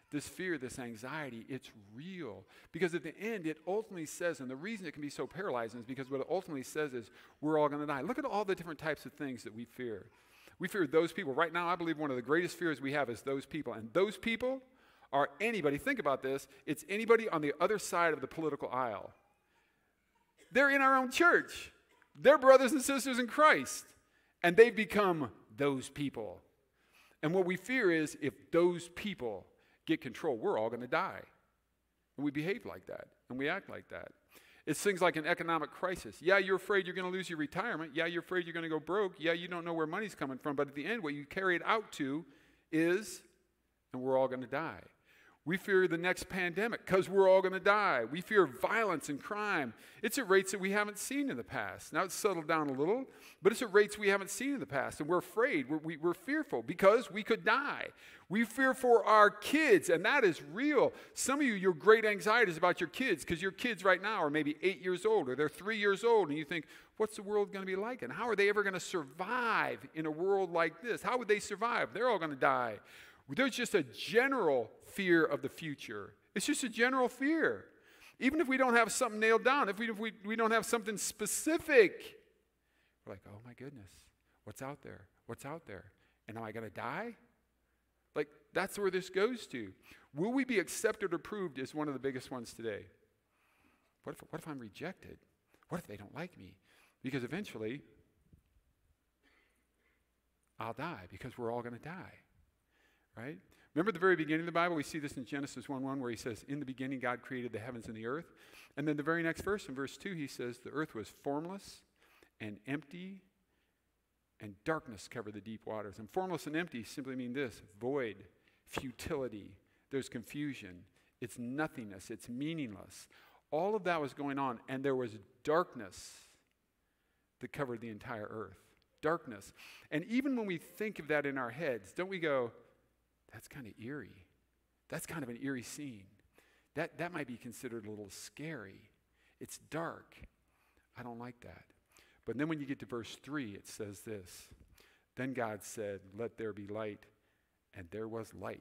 this fear, this anxiety, it's real. Because at the end, it ultimately says, and the reason it can be so paralyzing is because what it ultimately says is, we're all going to die. Look at all the different types of things that we fear. We fear those people. Right now, I believe one of the greatest fears we have is those people. And those people are anybody, think about this, it's anybody on the other side of the political aisle. They're in our own church. They're brothers and sisters in Christ. And they've become those people. And what we fear is if those people get control, we're all going to die. And we behave like that, and we act like that. It's things like an economic crisis. Yeah, you're afraid you're going to lose your retirement. Yeah, you're afraid you're going to go broke. Yeah, you don't know where money's coming from. But at the end, what you carry it out to is, and we're all going to die. We fear the next pandemic because we're all going to die. We fear violence and crime. It's at rates that we haven't seen in the past. Now it's settled down a little, but it's at rates we haven't seen in the past. And we're afraid. We're, we, we're fearful because we could die. We fear for our kids, and that is real. Some of you, your great anxiety is about your kids because your kids right now are maybe eight years old or they're three years old, and you think, what's the world going to be like? And how are they ever going to survive in a world like this? How would they survive? They're all going to die. There's just a general fear of the future. It's just a general fear. Even if we don't have something nailed down, if we, if we, we don't have something specific, we're like, oh my goodness, what's out there? What's out there? And am I going to die? Like, that's where this goes to. Will we be accepted or approved is one of the biggest ones today. What if, what if I'm rejected? What if they don't like me? Because eventually, I'll die because we're all going to die. Right? Remember at the very beginning of the Bible, we see this in Genesis one one where he says, in the beginning God created the heavens and the earth. And then the very next verse, in verse two, he says, the earth was formless and empty, and darkness covered the deep waters. And formless and empty simply mean this: void, futility, there's confusion, it's nothingness, it's meaningless. All of that was going on, and there was darkness that covered the entire earth. Darkness. And even when we think of that in our heads, don't we go, that's kind of eerie. That's kind of an eerie scene. That, that might be considered a little scary. It's dark. I don't like that. But then when you get to verse three, it says this. Then God said, let there be light. And there was light.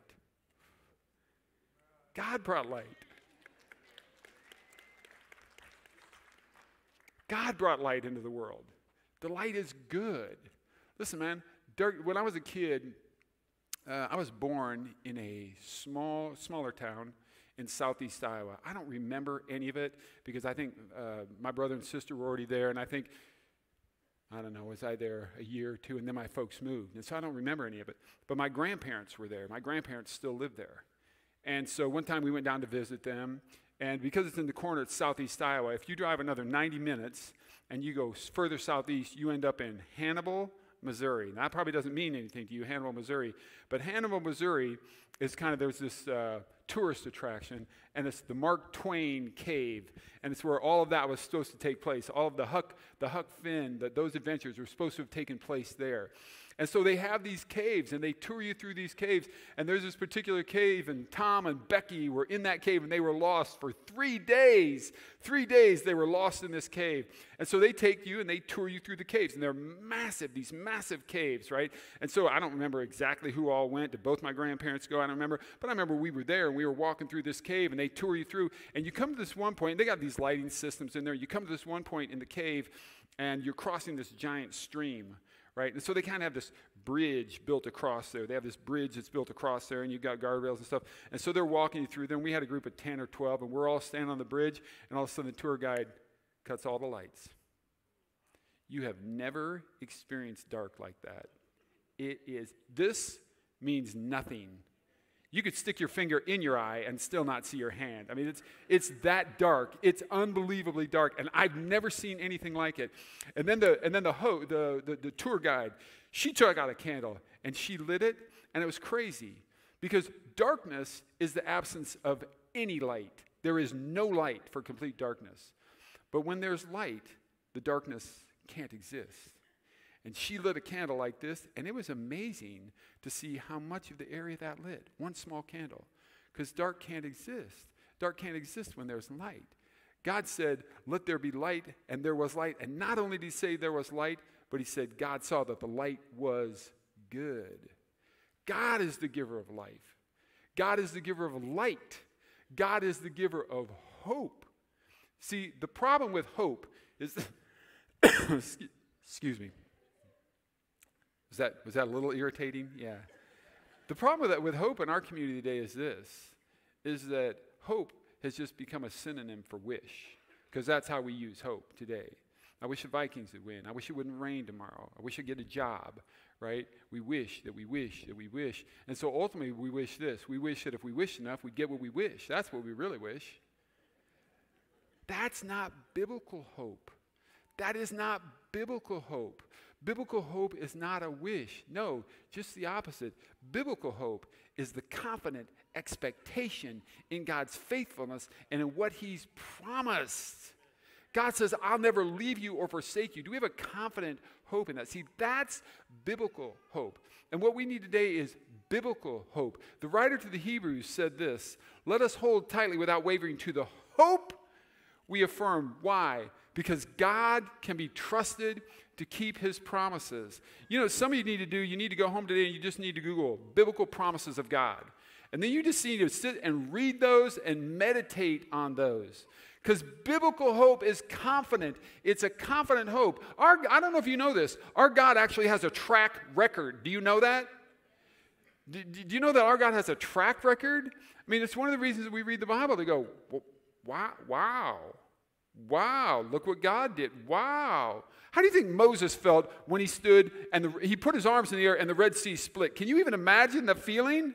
God brought light. God brought light into the world. The light is good. Listen, man, dark, when I was a kid, Uh, I was born in a small, smaller town in southeast Iowa. I don't remember any of it because I think uh, my brother and sister were already there, and I think, I don't know, was I there a year or two, and then my folks moved, and so I don't remember any of it. But my grandparents were there. My grandparents still live there. And so one time we went down to visit them, and because it's in the corner of southeast Iowa, if you drive another ninety minutes and you go further southeast, you end up in Hannibal, Missouri. Now, that probably doesn't mean anything to you, Hannibal, Missouri. But Hannibal, Missouri is kind of, there's this uh, tourist attraction, and it's the Mark Twain Cave. And it's where all of that was supposed to take place. All of the Huck, the Huck Finn, the, those adventures were supposed to have taken place there. And so they have these caves, and they tour you through these caves. And there's this particular cave, and Tom and Becky were in that cave, and they were lost for three days. Three days they were lost in this cave. And so they take you, and they tour you through the caves. And they're massive, these massive caves, right? And so I don't remember exactly who all went. Did both my grandparents go? I don't remember. But I remember we were there, and we were walking through this cave, and they tour you through. And you come to this one point, and they got these lighting systems in there. You come to this one point in the cave, and you're crossing this giant stream. Right? And so they kind of have this bridge built across there. They have this bridge that's built across there, and you've got guardrails and stuff. And so they're walking you through there, and we had a group of ten or twelve, and we're all standing on the bridge, and all of a sudden the tour guide cuts all the lights. You have never experienced dark like that. It is, this means nothing. You could stick your finger in your eye and still not see your hand. I mean, it's, it's that dark. It's unbelievably dark, and I've never seen anything like it. And then the, and then the, ho, the, the, the tour guide, she took out a candle, and she lit it, and it was crazy because darkness is the absence of any light. There is no light for complete darkness. But when there's light, the darkness can't exist. And she lit a candle like this, and it was amazing to see how much of the area that lit. One small candle. Because dark can't exist. Dark can't exist when there's light. God said, let there be light, and there was light. And not only did he say there was light, but he said God saw that the light was good. God is the giver of life. God is the giver of light. God is the giver of hope. See, the problem with hope is, excuse me, was that, was that a little irritating? Yeah. The problem with, that, with hope in our community today is this, is that hope has just become a synonym for wish, because that's how we use hope today. I wish the Vikings would win. I wish it wouldn't rain tomorrow. I wish I'd get a job, right? We wish that we wish that we wish. And so ultimately we wish this. We wish that if we wish enough, we'd get what we wish. That's what we really wish. That's not biblical hope. That is not biblical hope. Biblical hope is not a wish. No, just the opposite. Biblical hope is the confident expectation in God's faithfulness and in what he's promised. God says, I'll never leave you or forsake you. Do we have a confident hope in that? See, that's biblical hope. And what we need today is biblical hope. The writer to the Hebrews said this, let us hold tightly without wavering to the hope we affirm. Why? Because God can be trusted to keep his promises. You know, some of you need to do, you need to go home today and you just need to Google biblical promises of God. And then you just need to sit and read those and meditate on those. Because biblical hope is confident. It's a confident hope. Our, I don't know if you know this. Our God actually has a track record. Do you know that? Do, do you know that our God has a track record? I mean, it's one of the reasons that we read the Bible. They go, wow, wow, wow, look what God did. Wow. How do you think Moses felt when he stood and the, he put his arms in the air and the Red Sea split? Can you even imagine the feeling?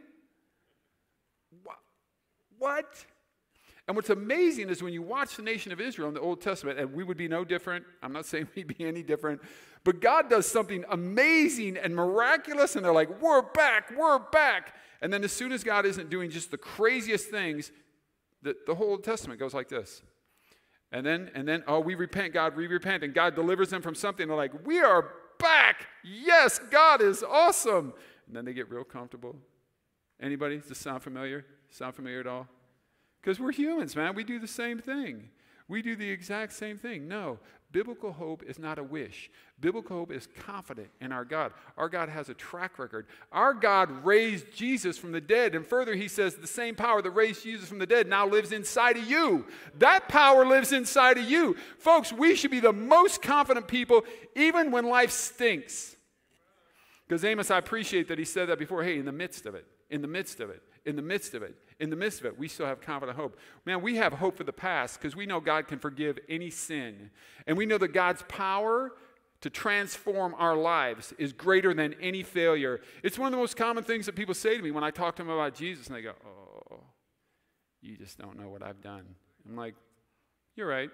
What? And what's amazing is when you watch the nation of Israel in the Old Testament, and we would be no different. I'm not saying we'd be any different. But God does something amazing and miraculous, and they're like, we're back, we're back. And then as soon as God isn't doing just the craziest things, the, the whole Old Testament goes like this. And then, and then, oh, we repent, God, we repent. And God delivers them from something. They're like, we are back. Yes, God is awesome. And then they get real comfortable. Anybody? Does this sound familiar? Sound familiar at all? Because we're humans, man. We do the same thing. We do the exact same thing. No, biblical hope is not a wish. Biblical hope is confident in our God. Our God has a track record. Our God raised Jesus from the dead. And further, he says the same power that raised Jesus from the dead now lives inside of you. That power lives inside of you. Folks, we should be the most confident people even when life stinks. Because Amos, I appreciate that he said that before. Hey, in the midst of it, in the midst of it, in the midst of it, in the midst of it, we still have confident hope. Man, we have hope for the past because we know God can forgive any sin. And we know that God's power to transform our lives is greater than any failure. It's one of the most common things that people say to me when I talk to them about Jesus, and they go, oh, you just don't know what I've done. I'm like, you're right.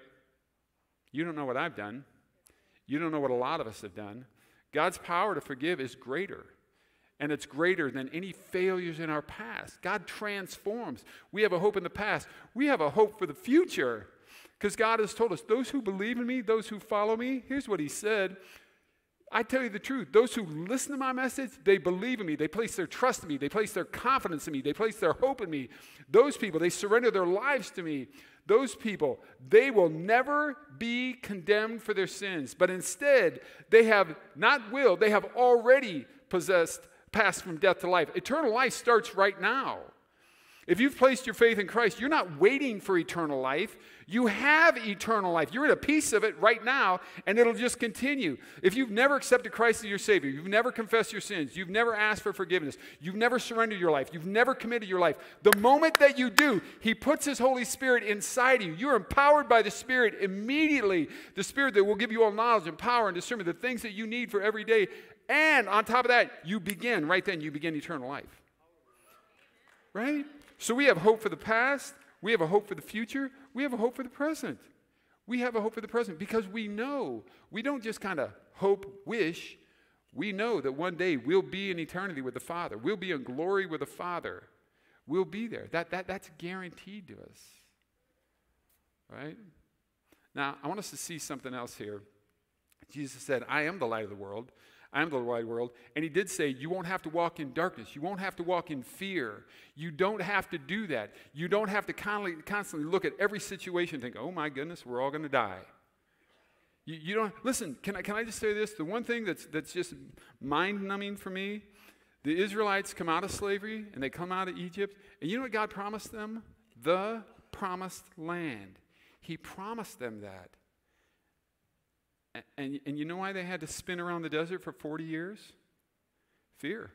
You don't know what I've done. You don't know what a lot of us have done. God's power to forgive is greater. And it's greater than any failures in our past. God transforms. We have a hope in the past. We have a hope for the future. Because God has told us, those who believe in me, those who follow me, here's what he said. I tell you the truth. Those who listen to my message, they believe in me. They place their trust in me. They place their confidence in me. They place their hope in me. Those people, they surrender their lives to me. Those people, they will never be condemned for their sins. But instead, they have not will, they have already possessed passed from death to life. Eternal life starts right now. If you've placed your faith in Christ, you're not waiting for eternal life. You have eternal life. You're in a piece of it right now, and it'll just continue. If you've never accepted Christ as your Savior, you've never confessed your sins, you've never asked for forgiveness, you've never surrendered your life, you've never committed your life, the moment that you do, he puts his Holy Spirit inside you. You're empowered by the Spirit immediately, the Spirit that will give you all knowledge and power and discernment, the things that you need for every day. And on top of that, you begin, right then, you begin eternal life. Right? So we have hope for the past. We have a hope for the future. We have a hope for the present. We have a hope for the present because we know. We don't just kind of hope, wish. We know that one day we'll be in eternity with the Father. We'll be in glory with the Father. We'll be there. That, that, that's guaranteed to us. Right? Now, I want us to see something else here. Jesus said, I am the light of the world. I am the light of the world. And he did say, you won't have to walk in darkness. You won't have to walk in fear. You don't have to do that. You don't have to constantly, constantly look at every situation and think, oh my goodness, we're all going to die. You, you don't, listen, can I, can I just say this? The one thing that's, that's just mind-numbing for me, The Israelites come out of slavery, and they come out of Egypt, and you know what God promised them? The promised land. He promised them that. And, and, and you know why they had to spin around the desert for forty years? Fear.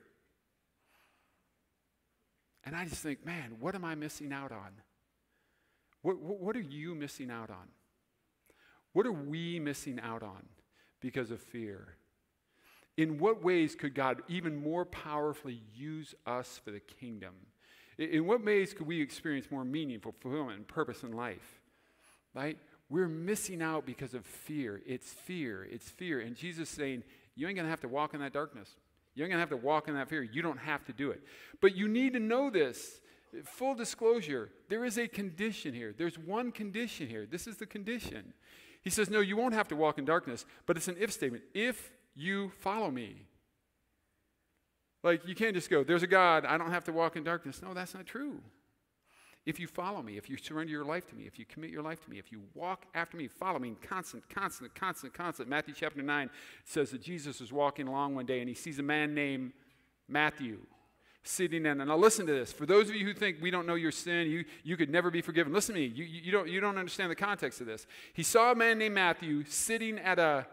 And I just think, man, what am I missing out on? What, what, what are you missing out on? What are we missing out on because of fear? In what ways could God even more powerfully use us for the kingdom? In, in what ways could we experience more meaningful fulfillment and purpose in life? Right? We're missing out because of fear. It's fear. It's fear. And Jesus is saying, you ain't going to have to walk in that darkness. You ain't going to have to walk in that fear. You don't have to do it. But you need to know this. Full disclosure, there is a condition here. There's one condition here. This is the condition. He says, no, you won't have to walk in darkness, but it's an if statement. If you follow me. Like, you can't just go, there's a God, I don't have to walk in darkness. No, that's not true. If you follow me, if you surrender your life to me, if you commit your life to me, if you walk after me, follow me, constant, constant, constant, constant. Matthew chapter nine says that Jesus was walking along one day and he sees a man named Matthew sitting in. And now listen to this. For those of you who think we don't know your sin, you, you could never be forgiven, listen to me. You, you, don't, you don't understand the context of this. He saw a man named Matthew sitting at a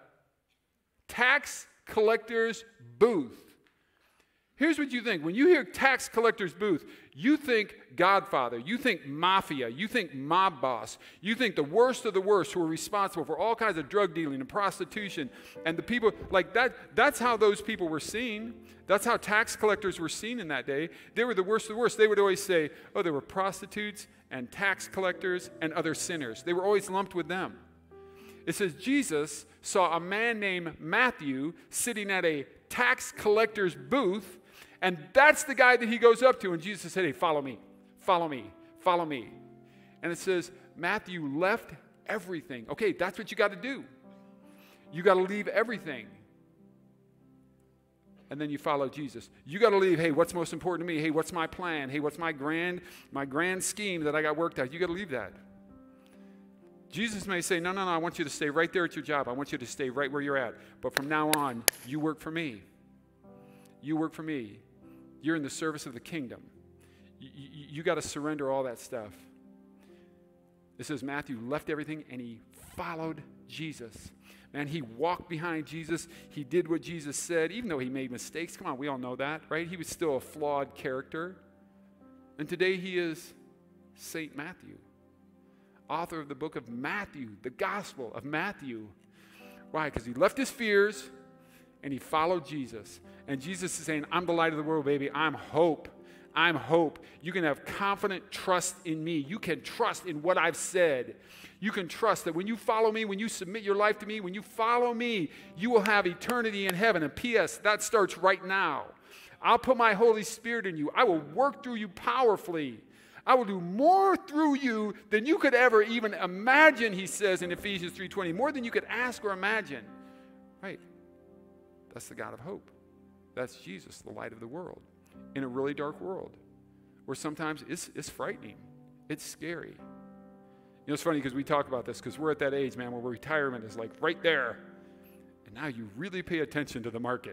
tax collector's booth. Here's what you think. When you hear tax collector's booth, you think Godfather, you think mafia, you think mob boss, you think the worst of the worst who are responsible for all kinds of drug dealing and prostitution. And the people, like that, that's how those people were seen. That's how tax collectors were seen in that day. They were the worst of the worst. They would always say, oh, there were prostitutes and tax collectors and other sinners. They were always lumped with them. It says Jesus saw a man named Matthew sitting at a tax collector's booth. And that's the guy that he goes up to. And Jesus said, hey, follow me, follow me, follow me. And it says, Matthew left everything. Okay, that's what you got to do. You got to leave everything. And then you follow Jesus. You got to leave, hey, what's most important to me? Hey, what's my plan? Hey, what's my grand, my grand scheme that I got worked out? You got to leave that. Jesus may say, no, no, no, I want you to stay right there at your job. I want you to stay right where you're at. But from now on, you work for me. You work for me. You're in the service of the kingdom. You, you, you got to surrender all that stuff. It says Matthew left everything and he followed Jesus. Man, he walked behind Jesus. He did what Jesus said, even though he made mistakes. Come on, we all know that, right? He was still a flawed character. And today he is Saint Matthew, author of the book of Matthew, the Gospel of Matthew. Why? Because he left his fears and he followed Jesus. And Jesus is saying, I'm the light of the world, baby. I'm hope. I'm hope. You can have confident trust in me. You can trust in what I've said. You can trust that when you follow me, when you submit your life to me, when you follow me, you will have eternity in heaven. And P S, that starts right now. I'll put my Holy Spirit in you. I will work through you powerfully. I will do more through you than you could ever even imagine, he says in Ephesians three twenty, more than you could ask or imagine. Right? That's the God of hope. That's Jesus, the light of the world, in a really dark world where sometimes it's, it's frightening. It's scary. You know, it's funny because we talk about this because we're at that age, man, where retirement is like right there. And now you really pay attention to the market.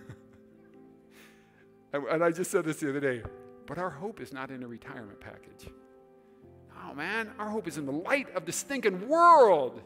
and, and I just said this the other day, but our hope is not in a retirement package. No, man, our hope is in the light of the stinking world.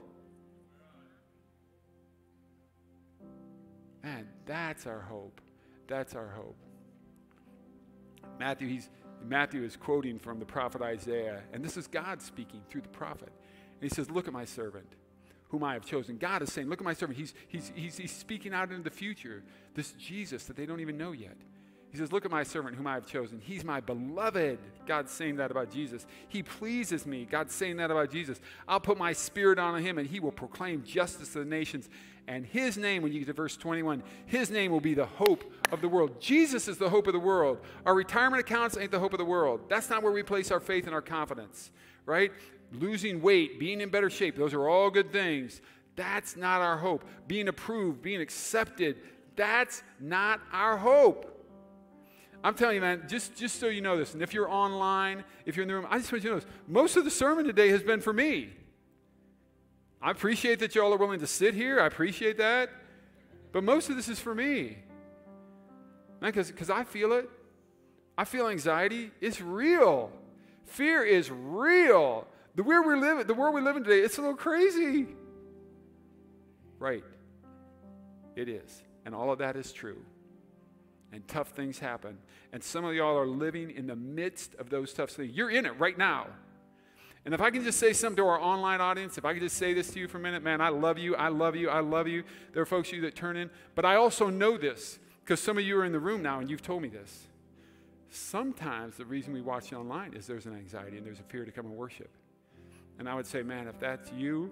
Man, that's our hope. That's our hope. Matthew, he's, Matthew is quoting from the prophet Isaiah, and this is God speaking through the prophet. And he says, look at my servant, whom I have chosen. God is saying, look at my servant. He's, he's, he's, he's speaking out into the future, this Jesus that they don't even know yet. He says, look at my servant whom I have chosen. He's my beloved. God's saying that about Jesus. He pleases me. God's saying that about Jesus. I'll put my spirit on him, and he will proclaim justice to the nations. And his name, when you get to verse twenty-one, his name will be the hope of the world. Jesus is the hope of the world. Our retirement accounts ain't the hope of the world. That's not where we place our faith and our confidence, right? Losing weight, being in better shape, those are all good things. That's not our hope. Being approved, being accepted, that's not our hope. I'm telling you, man, just, just so you know this, and if you're online, if you're in the room, I just want you to know this. Most of the sermon today has been for me. I appreciate that y'all are willing to sit here. I appreciate that. But most of this is for me. Man, because I feel it. I feel anxiety. It's real. Fear is real. The world we live, the world we live in today, it's a little crazy. Right. It is. And all of that is true. And tough things happen. And some of y'all are living in the midst of those tough things. You're in it right now. And if I can just say something to our online audience, if I can just say this to you for a minute, man, I love you, I love you, I love you. There are folks of you that turn in. But I also know this, because some of you are in the room now and you've told me this. Sometimes the reason we watch you online is there's an anxiety and there's a fear to come and worship. And I would say, man, if that's you,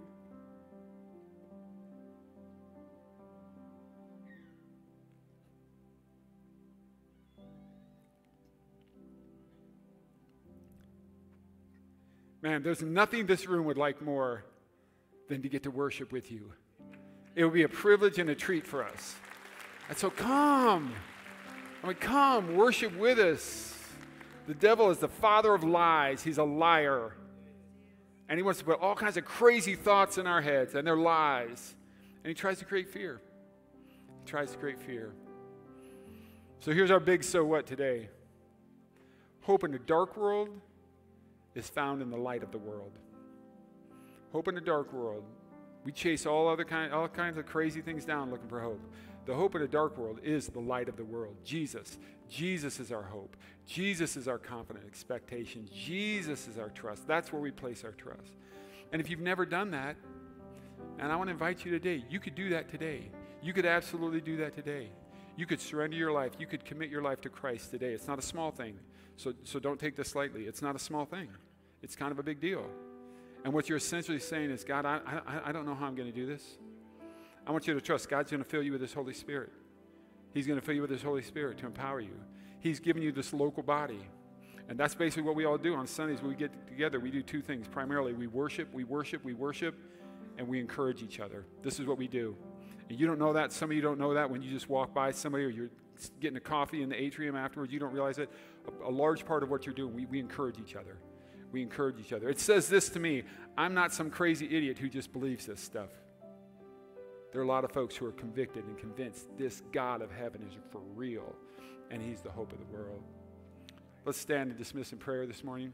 man, there's nothing this room would like more than to get to worship with you. It would be a privilege and a treat for us. And so come. I mean, come, worship with us. The devil is the father of lies. He's a liar. And he wants to put all kinds of crazy thoughts in our heads, and they're lies. And he tries to create fear. He tries to create fear. So here's our big so what today. Hope in a dark world is found in the light of the world. Hope in a dark world. We chase all other kind, all kinds of crazy things down looking for hope. The hope in a dark world is the light of the world. Jesus. Jesus is our hope. Jesus is our confident expectation. Jesus is our trust. That's where we place our trust. And if you've never done that, and I want to invite you today, you could do that today. You could absolutely do that today. You could surrender your life. You could commit your life to Christ today. It's not a small thing. So, so don't take this lightly. It's not a small thing. It's kind of a big deal. And what you're essentially saying is, God, I, I, I don't know how I'm going to do this. I want you to trust God's going to fill you with His Holy Spirit. He's going to fill you with His Holy Spirit to empower you. He's given you this local body. And that's basically what we all do on Sundays when we get together. We do two things. Primarily, we worship, we worship, we worship, and we encourage each other. This is what we do. And you don't know that. Some of you don't know that when you just walk by somebody or you're getting a coffee in the atrium afterwards. You don't realize it. A, a large part of what you're doing, we, we encourage each other. We encourage each other. It says this to me. I'm not some crazy idiot who just believes this stuff. There are a lot of folks who are convicted and convinced this God of heaven is for real, and He's the hope of the world. Let's stand and dismiss in prayer this morning.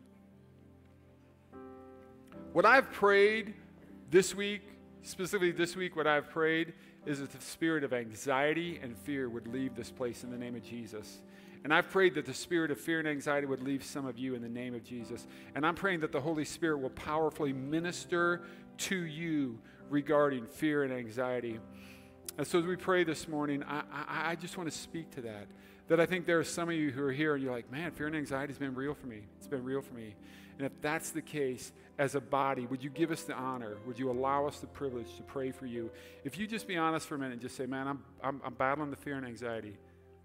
What I've prayed this week, specifically this week, what I've prayed is that the spirit of anxiety and fear would leave this place in the name of Jesus. And I've prayed that the spirit of fear and anxiety would leave some of you in the name of Jesus. And I'm praying that the Holy Spirit will powerfully minister to you regarding fear and anxiety. And so as we pray this morning, I, I, I just want to speak to that. That I think there are some of you who are here and you're like, man, fear and anxiety has been real for me. It's been real for me. And if that's the case, as a body, would you give us the honor? Would you allow us the privilege to pray for you? If you just be honest for a minute and just say, man, I'm, I'm, I'm battling the fear and anxiety.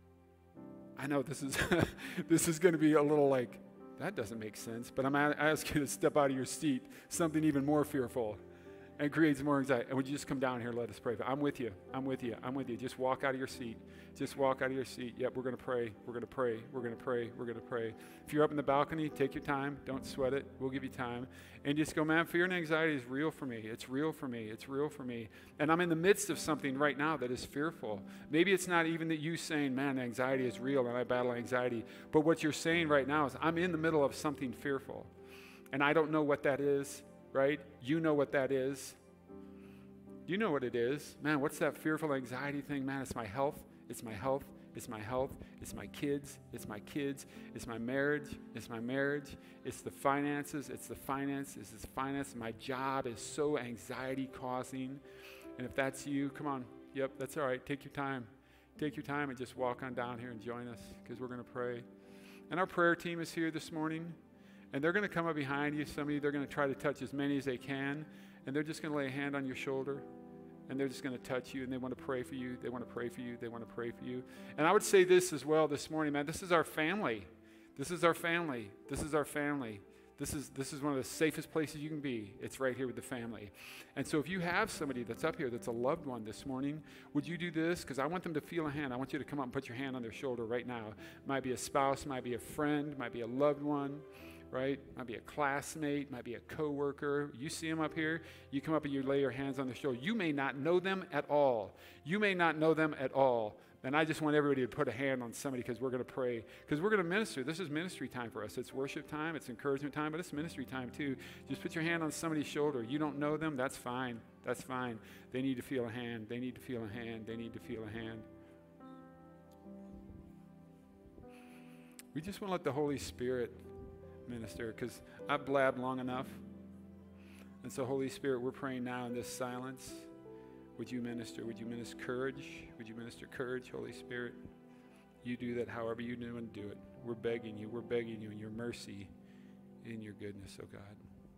I know this is this is going to be a little like, that doesn't make sense, but I'm asking you to step out of your seat, something even more fearful and creates more anxiety. And would you just come down here and let us pray? I'm with you. I'm with you. I'm with you. Just walk out of your seat. Just walk out of your seat. Yep, we're going to pray. We're going to pray. We're going to pray. We're going to pray. If you're up in the balcony, take your time. Don't sweat it. We'll give you time. And just go, man, fear and anxiety is real for me. It's real for me. It's real for me. And I'm in the midst of something right now that is fearful. Maybe it's not even that you saying, man, anxiety is real and I battle anxiety. But what you're saying right now is I'm in the middle of something fearful. And I don't know what that is, right? You know what that is. You know what it is. Man, what's that fearful anxiety thing? Man, it's my health. It's my health. It's my health. It's my kids. It's my kids. It's my marriage. It's my marriage. It's the finances. It's the finances. It's the finance. My job is so anxiety causing. And if that's you, come on. Yep, that's all right. Take your time. Take your time and just walk on down here and join us because we're going to pray. And our prayer team is here this morning. And they're going to come up behind you. Some of you, they're going to try to touch as many as they can. And they're just going to lay a hand on your shoulder. And they're just going to touch you, and they want to pray for you. They want to pray for you. They want to pray for you. And I would say this as well this morning, man. This is our family. This is our family. This is our family. This is this is one of the safest places you can be. It's right here with the family. And so if you have somebody that's up here that's a loved one this morning, would you do this? Because I want them to feel a hand. I want you to come up and put your hand on their shoulder right now. Might be a spouse, might be a friend, might be a loved one. Right? Might be a classmate, might be a coworker. You see them up here, you come up and you lay your hands on their shoulder. You may not know them at all. You may not know them at all, And I just want everybody to put a hand on somebody because we're going to pray. Because we're going to minister. This is ministry time for us. It's worship time. It's encouragement time. But it's ministry time too. Just put your hand on somebody's shoulder. You don't know them. That's fine. That's fine. They need to feel a hand. They need to feel a hand. They need to feel a hand. We just want to let the Holy Spirit minister. Because I've blabbed long enough. And so Holy Spirit, we're praying now in this silence. Would you minister? Would you minister courage? Would you minister courage, Holy Spirit? You do that however you do and do it. We're begging you. We're begging you in your mercy, in your goodness, oh God.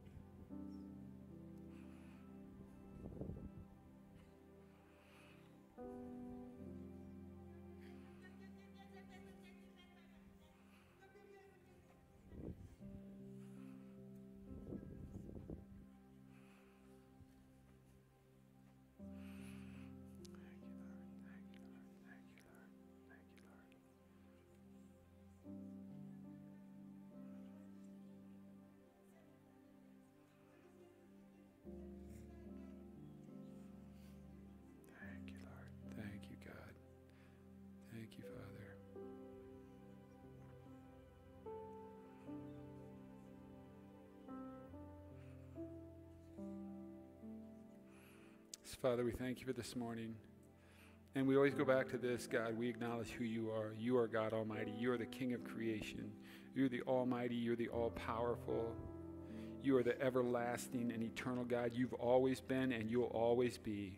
Father, we thank you for this morning. And we always go back to this, God. We acknowledge who you are. You are God Almighty. You are the King of creation. You're the Almighty. You're the all-powerful. You are the everlasting and eternal God. You've always been and you'll always be.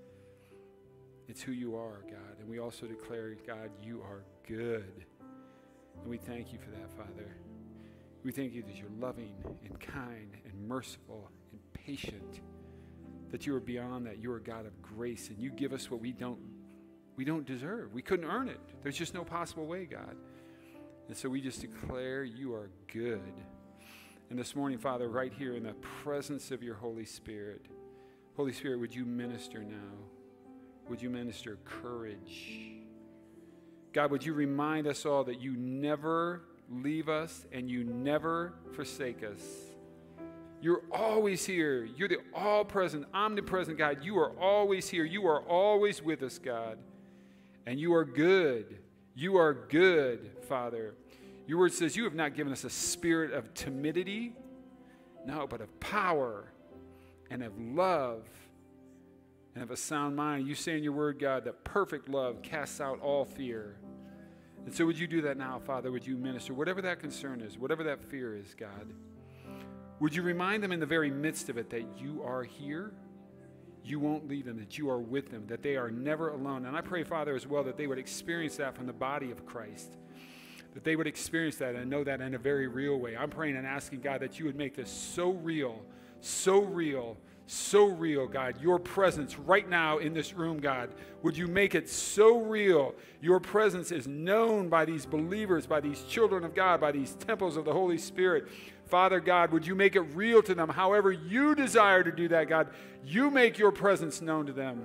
It's who you are, God. And we also declare, God, you are good. And we thank you for that, Father. We thank you that you're loving and kind and merciful and patient. That you are beyond that. You are a God of grace, and you give us what we don't, we don't deserve. We couldn't earn it. There's just no possible way, God. And so we just declare you are good. And this morning, Father, right here in the presence of your Holy Spirit, Holy Spirit, would you minister now? Would you minister courage? God, would you remind us all that you never leave us and you never forsake us. You're always here. You're the all-present, omnipresent God. You are always here. You are always with us, God. And you are good. You are good, Father. Your word says you have not given us a spirit of timidity, no, but of power and of love and of a sound mind. You say in your word, God, that perfect love casts out all fear. And so would you do that now, Father? Would you minister? Whatever that concern is, whatever that fear is, God, would you remind them in the very midst of it that you are here? You won't leave them, that you are with them, that they are never alone. And I pray, Father, as well, that they would experience that from the body of Christ, that they would experience that and know that in a very real way. I'm praying and asking, God, that you would make this so real, so real, so real, God. Your presence right now in this room, God, would you make it so real? Your presence is known by these believers, by these children of God, by these temples of the Holy Spirit. Father God, would you make it real to them? However you desire to do that, God, you make your presence known to them.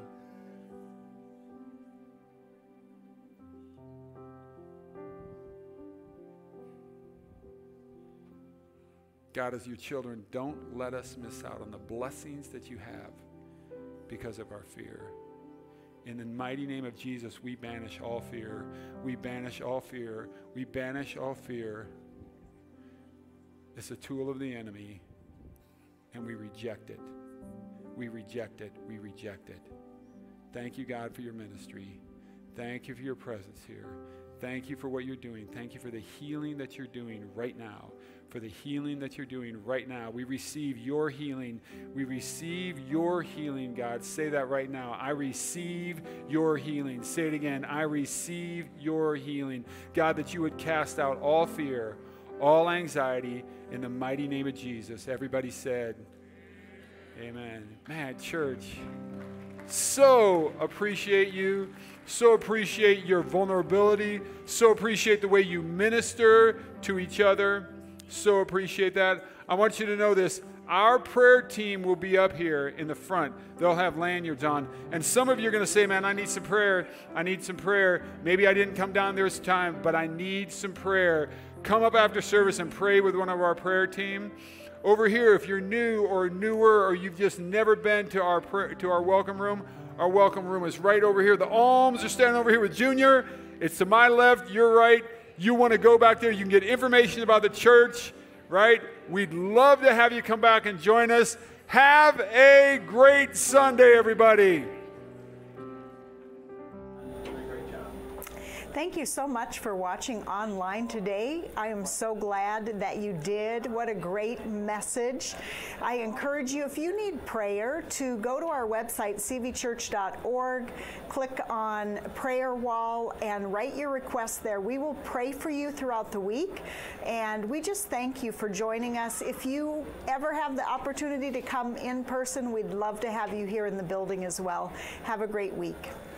God, as your children, don't let us miss out on the blessings that you have because of our fear. In the mighty name of Jesus, we banish all fear. We banish all fear. We banish all fear. It's a tool of the enemy, and we reject it. We reject it. We reject it. Thank you, God, for your ministry. Thank you for your presence here. Thank you for what you're doing. Thank you for the healing that you're doing right now. For the healing that you're doing right now. We receive your healing. We receive your healing, God. Say that right now. I receive your healing. Say it again. I receive your healing. God, that you would cast out all fear, all anxiety in the mighty name of Jesus. Everybody said, amen. Man, church, so appreciate you. So appreciate your vulnerability. So appreciate the way you minister to each other. So appreciate that. I want you to know this. Our prayer team will be up here in the front. They'll have lanyards on. And some of you are going to say, man, I need some prayer. I need some prayer. Maybe I didn't come down there this time, but I need some prayer. Come up after service and pray with one of our prayer team. Over here, if you're new or newer or you've just never been to our prayer, to our welcome room, Our welcome room is right over here. The alms are standing over here with Junior. It's to my left, your right. You want to go back there, you can get information about the church, right? We'd love to have you come back and join us. Have a great Sunday, everybody. Thank you so much for watching online today. I am so glad that you did. What a great message. I encourage you, if you need prayer, to go to our website, c v church dot org, click on prayer wall, and write your request there. We will pray for you throughout the week, and we just thank you for joining us. If you ever have the opportunity to come in person, we'd love to have you here in the building as well. Have a great week.